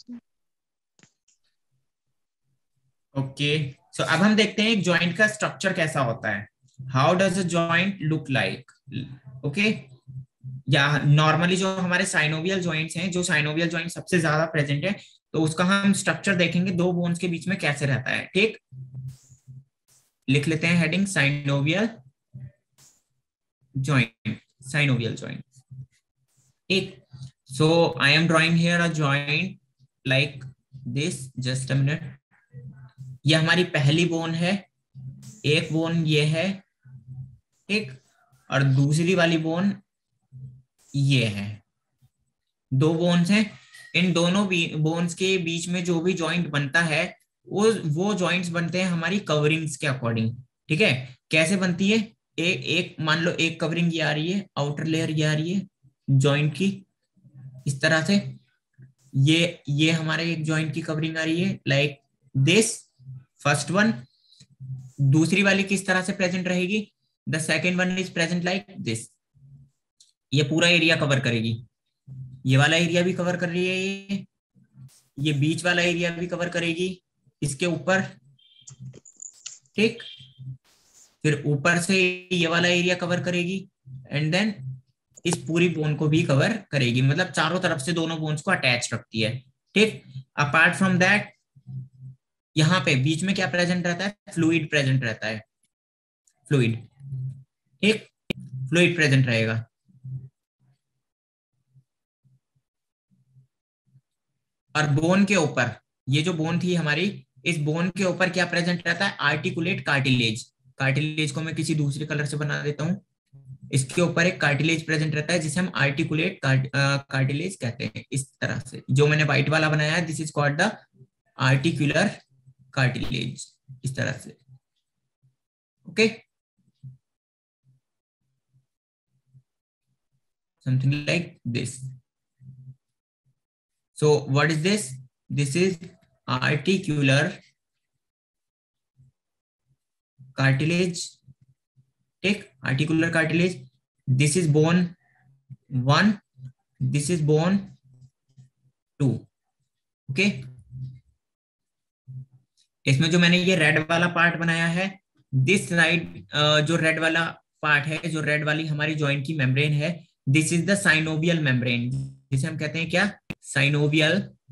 Okay. So अब हम देखते हैं एक जॉइंट का स्ट्रक्चर कैसा होता है। How does a joint look like? Okay. या नॉर्मली जो हमारे साइनोवियल जॉइंट्स हैं, जो साइनोवियल जॉइंट सबसे ज्यादा प्रेजेंट है, तो उसका हम स्ट्रक्चर देखेंगे दो बोन्स के बीच में कैसे रहता है, ठीक। लिख लेते हैं heading synovial joint, synovial joint, ठीक। So I am drawing here a joint like this, just a minute. ये हमारी पहली बोन है, एक बोन ये है, ठीक, और दूसरी वाली बोन ये है। दो बोन्स हैं, इन दोनों बोन्स के बीच में जो भी जॉइंट बनता है वो वो जॉइंट्स बनते हैं हमारी कवरिंग्स के अकॉर्डिंग। ठीक है, कैसे बनती है? ए, एक मान लो एक कवरिंग ये आ रही है, आउटर लेयर ये आ रही है जॉइंट की, इस तरह से। ये ये हमारे एक जॉइंट की कवरिंग आ रही है लाइक दिस, फर्स्ट वन। दूसरी वाली किस तरह से प्रेजेंट रहेगी? The second one is present like this. ये पूरा एरिया कवर करेगी, ये वाला एरिया भी कवर कर रही है, ये ये बीच वाला एरिया भी कवर करेगी इसके ऊपर, ठीक। फिर ऊपर से ये वाला एरिया कवर करेगी एंड देन इस पूरी बोन को भी कवर करेगी, मतलब चारों तरफ से दोनों बोन्स को अटैच रखती है, ठीक। अपार्ट फ्रॉम दैट यहाँ पे बीच में क्या प्रेजेंट रहता है? फ्लूइड प्रेजेंट रहता है, फ्लूइड, ठीक, फ्लूइड प्रेजेंट रहेगा। और बोन के ऊपर, ये जो बोन थी हमारी, इस बोन के ऊपर क्या प्रेजेंट रहता है? Articulate cartilage. कार्टिलेज को मैं किसी दूसरे कलर से बना देता हूं। इसके ऊपर एक कार्टिलेज प्रेजेंट रहता है जिसे हम आर्टिकुलेट कार्टिलेज कहते हैं, इस तरह से। जो मैंने व्हाइट वाला बनाया है, this is called the articular cartilage, इस तरह से। Okay, something like this. So what is this? This is articular cartilage. Take articular cartilage. This is bone one. This is bone two. Okay. इसमें जो मैंने ये रेड वाला part बनाया है, दिस साइड जो रेड वाला पार्ट है, जो रेड वाली हमारी जॉइंट की मेम्ब्रेन है, this is the synovial membrane, जिसे हम कहते हैं क्या? Synovial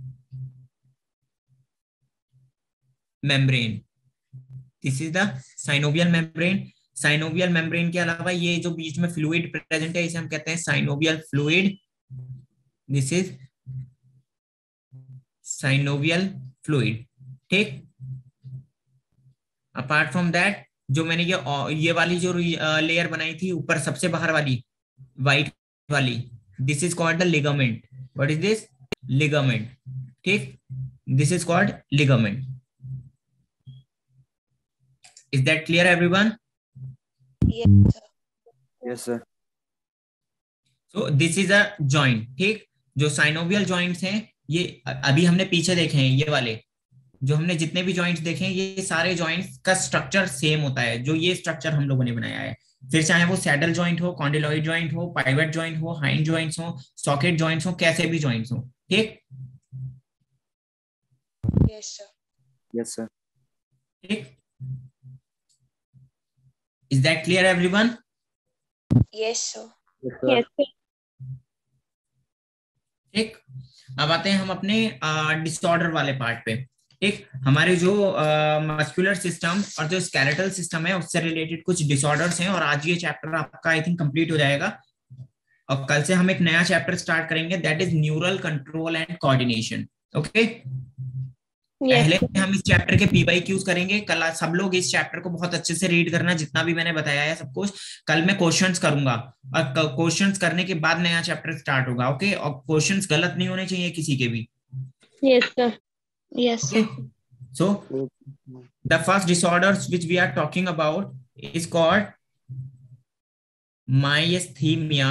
membrane. This is the synovial membrane. Synovial membrane के अलावा ये जो बीच में फ्लूइड प्रेजेंट है, इसे हम कहते हैं synovial fluid. This is synovial fluid, ठीक। अपार्ट फ्रॉम दैट, जो मैंने ये ये वाली जो लेयर बनाई थी ऊपर सबसे बाहर वाली व्हाइट वाली, this is called the ligament. What is this? Ligament, ठीक। This is called ligament. Is that clear everyone? Yes, sir. Yes, sir. So this is a joint, ठीक। जो साइनोवियल जॉइंट्स हैं, ये अभी हमने पीछे देखे हैं, ये वाले जो हमने जितने भी जॉइंट्स देखे हैं, ये सारे जॉइंट्स का स्ट्रक्चर सेम होता है, जो ये स्ट्रक्चर हम लोगों ने बनाया है। फिर चाहे वो सैडल जॉइंट हो, कॉन्डिलॉइड जॉइंट हो, पाइवट जॉइंट हो, हाइंड जॉइंट्स हो, सॉकेट जॉइंट्स हो, कैसे भी जॉइंट्स हो, ठीक। Yes, sir. Yes, sir. ठीक, is that clear everyone? Yes, sir. Yes, sir. Yes, sir. ठीक। अब आते हैं हम अपने डिसऑर्डर वाले पार्ट पे, ठीक। हमारे जो मस्कुलर सिस्टम और जो स्केलेटल सिस्टम है, उससे रिलेटेड कुछ डिसऑर्डर्स हैं, और आज ये चैप्टर आपका आई थिंक कंप्लीट हो जाएगा। और कल से हम एक नया चैप्टर स्टार्ट करेंगे, that is neural control and coordination. Okay, पहले हम इस चैप्टर के पी वाई क्यूज करेंगे। कल सब लोग इस चैप्टर को बहुत अच्छे से रीड करना, जितना भी मैंने बताया है सब कुछ। कल मैं क्वेश्चंस करूंगा, और क्वेश्चंस करने के बाद नया चैप्टर स्टार्ट होगा। ओके, और क्वेश्चंस गलत नहीं होने चाहिए किसी के भी। Yes, sir. Yes, sir. So the first disorders which we are talking about is called myasthenia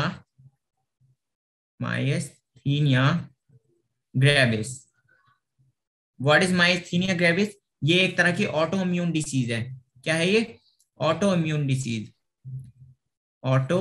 myasthenia gravis. What is myasthenia gravis? ये एक तरह की ऑटो इम्यून डिसीज है। क्या है ये? Auto immune disease, auto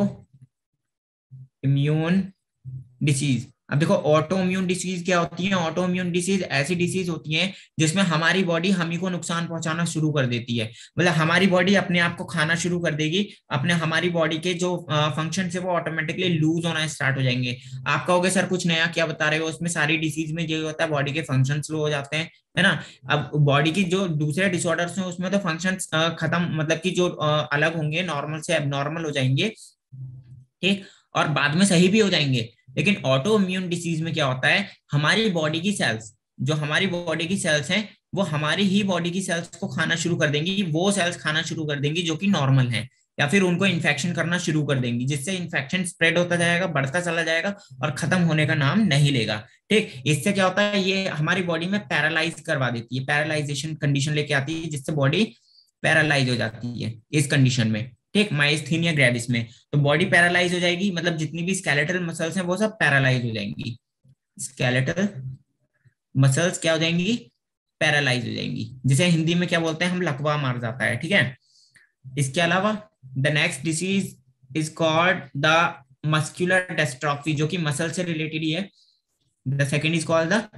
immune disease. अब देखो, ऑटो इम्यून डिसीज क्या होती है? ऑटो इम्यून डिसीज ऐसी डिसीज होती हैं जिसमें हमारी बॉडी हम ही को नुकसान पहुंचाना शुरू कर देती है। मतलब हमारी बॉडी अपने आप को खाना शुरू कर देगी, अपने हमारी बॉडी के जो फंक्शन है वो ऑटोमेटिकली लूज होना स्टार्ट हो जाएंगे। आप कहोगे सर कुछ नया क्या बता रहे हो, उसमें सारी डिसीज में यही होता है, बॉडी के फंक्शन स्लो हो जाते हैं, है ना। अब बॉडी की जो दूसरे डिसऑर्डर्स हैं उसमें तो फंक्शन खत्म, मतलब कि जो अलग होंगे, नॉर्मल से एबनॉर्मल हो जाएंगे, ठीक, और बाद में सही भी हो जाएंगे। लेकिन ऑटो इम्यून डिसीज में क्या होता है, हमारी बॉडी की सेल्स जो हमारी बॉडी की सेल्स हैं वो हमारी ही बॉडी की सेल्स को खाना शुरू कर देंगी, वो सेल्स खाना शुरू कर देंगी जो कि नॉर्मल है, या फिर उनको इन्फेक्शन करना शुरू कर देंगी, जिससे इन्फेक्शन स्प्रेड होता जाएगा, बढ़ता चला जाएगा और खत्म होने का नाम नहीं लेगा। ठीक, इससे क्या होता है, ये हमारी बॉडी में पैरालाइज करवा देती है, पैरालाइजेशन कंडीशन लेके आती है, जिससे बॉडी पैरालाइज हो जाती है इस कंडीशन में। ठीक, माइस्थीनिया ग्रेविस में तो बॉडी पैरालाइज हो जाएगी, मतलब जितनी भी स्केलेटल मसल्स हैं वो सब पैरालाइज हो जाएंगी, स्केलेटल मसल्स क्या हो जाएंगी, पैरालाइज हो जाएंगी, जिसे हिंदी में क्या बोलते हैं हम, लकवा मार जाता है। ठीक है, इसके अलावा the next disease is called the muscular dystrophy, जो कि मसल से रिलेटेड ही है। The second is called the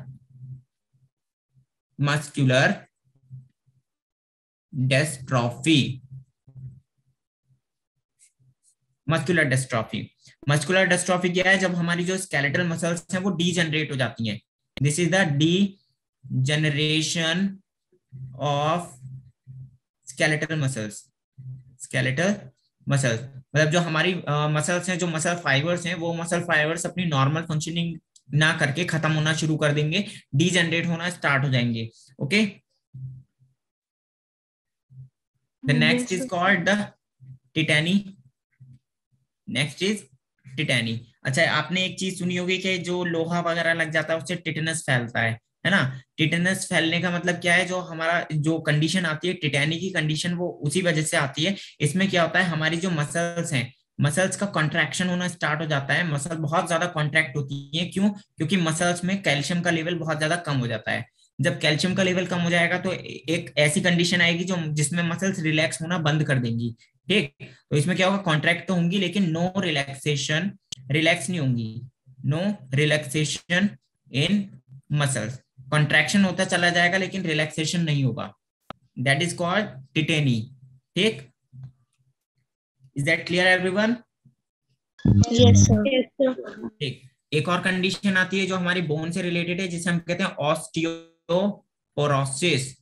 muscular dystrophy, muscular dystrophy. Muscular dystrophy क्या है, जब हमारी जो स्केलेटल मसल्स हैं वो डीजनरेट हो जाती हैं। This is the degeneration of skeletal muscles, skeletal muscles मतलब जो हमारी मसल्स हैं, जो मसल फाइबर्स हैं, वो मसल फाइबर्स अपनी नॉर्मल फंक्शनिंग ना करके खत्म होना शुरू कर देंगे, डीजनरेट होना स्टार्ट हो जाएंगे। Okay, the next is called the tetany, next is tetany. अच्छा, आपने एक चीज सुनी होगी कि जो लोहा वगैरह लग जाता है उससे टिटेनस फैलता है है ना। टिटेनस फैलने का मतलब क्या है, जो हमारा जो कंडीशन आती है टिटैनी की कंडीशन, वो उसी वजह से आती है। इसमें क्या होता है, हमारी जो मसल्स हैं, मसल्स का कॉन्ट्रैक्शन होना स्टार्ट हो जाता है, मसल बहुत ज्यादा कॉन्ट्रैक्ट होती है। क्यों? क्योंकि मसल्स में कैल्शियम का लेवल बहुत ज्यादा कम हो जाता है। जब कैल्शियम का लेवल कम हो जाएगा तो एक ऐसी कंडीशन आएगी जो जिसमें मसल्स रिलैक्स होना बंद कर देंगी। ठीक, तो इसमें क्या होगा, कॉन्ट्रैक्ट तो होंगी लेकिन नो रिलैक्सेशन, रिलैक्स नहीं होंगी, no relaxation in muscles, contraction होता चला जाएगा लेकिन रिलैक्सेशन नहीं होगा। That is called tetany. ठीक, is that clear everyone? Yes, sir. Yes, sir. ठीक, एक और कंडीशन आती है जो हमारी बोन से रिलेटेड है, जिसे हम कहते हैं ऑस्टियोपोरोसिस,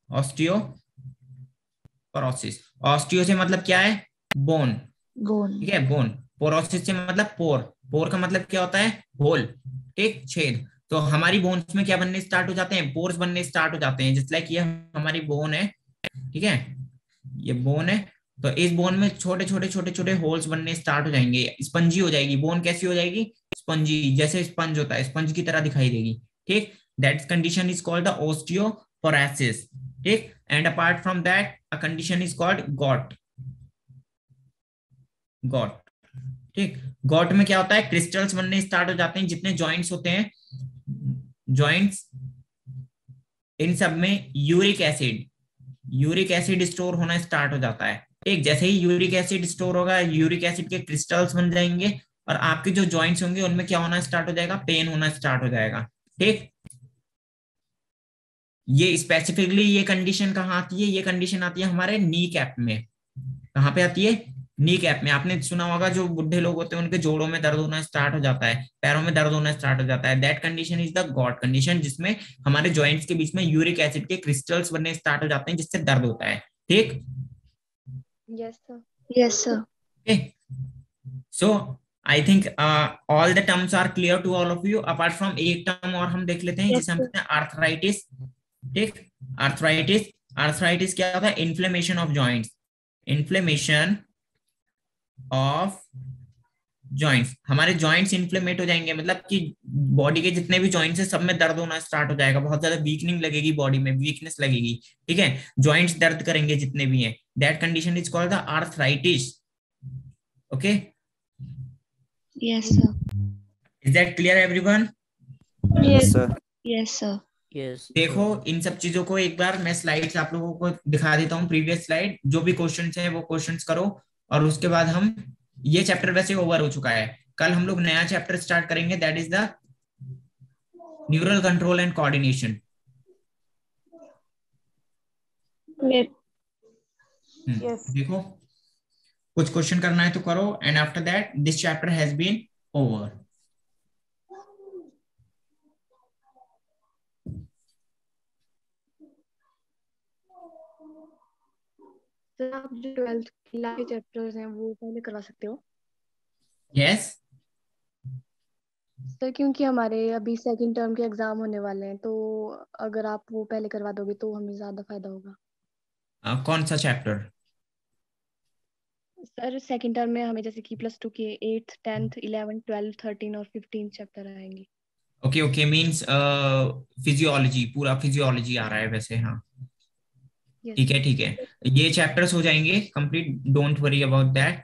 ऑस्टियोपोरोसिस। ऑस्टियो से मतलब क्या है, बोन। Bone. ठीक है, बोन। पोरोसिस से मतलब पोर, पोर का मतलब क्या होता है, होल। ठीक, छेद। तो हमारी बोन्स में क्या बनने स्टार्ट हो जाते हैं, पोर्स बनने स्टार्ट हो जाते हैं। जिस लाइक ये हमारी बोन है, ठीक है, ये बोन है, तो इस बोन में छोटे छोटे छोटे छोटे होल्स बनने स्टार्ट हो जाएंगे, स्पंजी हो जाएगी बोन। कैसी हो जाएगी, स्पंजी, जैसे स्पंज होता है, स्पंज की तरह दिखाई देगी। ठीक, that condition is called the osteoporosis. ठीक, and apart from that a condition is called gout, gout. ठीक, गॉट में क्या होता है, क्रिस्टल्स बनने स्टार्ट हो जाते हैं। जितने जॉइंट्स होते हैं, जॉइंट्स, इन सब में uric acid, uric acid store होना स्टार्ट हो जाता है। ठीक, जैसे ही यूरिक एसिड स्टोर होगा, यूरिक एसिड के क्रिस्टल्स बन जाएंगे और आपके जो जॉइंट्स होंगे उनमें क्या होना स्टार्ट हो जाएगा, पेन होना स्टार्ट हो जाएगा। ठीक, ये स्पेसिफिकली ये कंडीशन कहाँ आती है, ये कंडीशन आती है हमारे नी कैप में। कहाँ पे आती है, नी कैप में। आपने सुना होगा जो बुढ़े लोग होते हैं उनके जोड़ों में दर्द होना स्टार्ट हो जाता है, पैरों में दर्द होना स्टार्ट हो जाता है। That condition is the gout condition, जिसमें हमारे जॉइंट्स के बीच में यूरिक एसिड के क्रिस्टल्स बनने स्टार्ट हो जाते हैं, जिससे दर्द होता है। ठीक, Yes, sir. Yes, sir. okay, so I think uh, all the terms are clear to all of you apart from एक टर्म और हम देख लेते हैं, Yes, जिसे हम sir. कहते हैं आर्थराइटिस। ठीक, आर्थराइटिस, आर्थराइटिस क्या होता है, inflammation of joints, inflammation of joints. हमारे जॉइंट्स इन्फ्लेमेट हो जाएंगे, मतलब कि बॉडी के जितने भी जॉइंट्स हैं सब में दर्द होना स्टार्ट हो जाएगा, बहुत ज्यादा वीकनिंग लगेगी, बॉडी में वीकनेस लगेगी। ठीक है, जॉइंट्स दर्द करेंगे जितने भी हैं। That condition is called the arthritis. Okay, Yes, sir. Is that clear everyone? Yes, sir. Yes, sir. Yes. देखो, इन सब चीजों को एक बार मैं स्लाइड्स आप लोगों को दिखा देता हूँ, प्रीवियस स्लाइड। जो भी क्वेश्चंस हैं वो क्वेश्चंस करो, और उसके बाद हम, ये चैप्टर वैसे ओवर हो चुका है, कल हम लोग नया चैप्टर स्टार्ट करेंगे, that is the neural control and coordination. Yes. Yes. देखो, कुछ क्वेश्चन करना है तो करो, and after that this chapter has been over. Sir आप जो ट्वेल्थ के लास्ट चैप्टर्स हैं वो पहले करा सकते हो? यस, सर क्योंकि हमारे अभी सेकंड टर्म के एग्जाम होने वाले हैं, तो अगर आप वो पहले करवा दोगे तो हमें ज्यादा फायदा होगा। uh, कौन सा चैप्टर? सर सेकंड टर्म में हमें जैसे कि प्लस टू के eighth tenth eleven twelve thirteen और फिफ्टीन चैप्टर आएंगे। ओके ओके, मींस फिजियोलॉजी, पूरा फिजियोलॉजी आ रहा है वैसे। हाँ यस ठीक है ठीक है, ये चैप्टर्स हो जाएंगे complete, don't worry about that.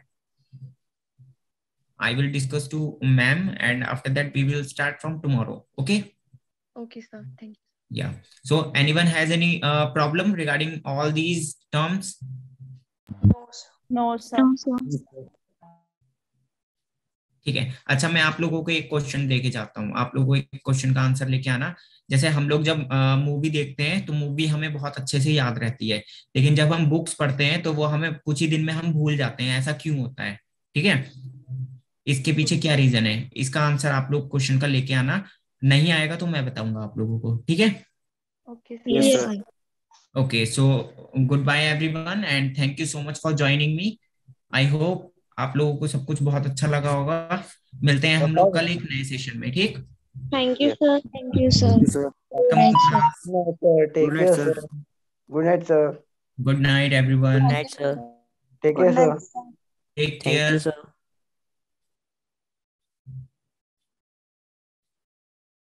I will discuss to ma'am, and after that we will start from tomorrow. Okay? Okay sir, thank you. Yeah. So anyone has any uh, problem regarding all these terms? No, sir. No, sir. ठीक है। अच्छा, मैं आप लोगों को एक question लेके जाता हूँ, आप लोगों को एक क्वेश्चन का आंसर लेके आना। जैसे हम लोग जब मूवी देखते हैं तो मूवी हमें बहुत अच्छे से याद रहती है, लेकिन जब हम बुक्स पढ़ते हैं तो वो हमें कुछ ही दिन में हम भूल जाते हैं। ऐसा क्यों होता है? ठीक है, इसके पीछे क्या रीजन है, इसका आंसर आप लोग क्वेश्चन का लेके आना। नहीं आएगा तो मैं बताऊंगा आप लोगों को, ठीक है? Okay sir. Yes, Yes, sir. sir. Okay, so good bye everyone and thank you so much for joining me. I hope आप लोगों को सब कुछ बहुत अच्छा लगा होगा। मिलते हैं हम लोग कल एक नए सेशन में, ठीक? Thank you, Yeah. sir. Thank you, sir. Thank you, sir. Welcome. Night, sir. No, sir. Take Good night, care, sir. sir. Good night, sir. Good night everyone, Night, sir. Take Good care, sir. night, sir. Take Thank you, care. sir.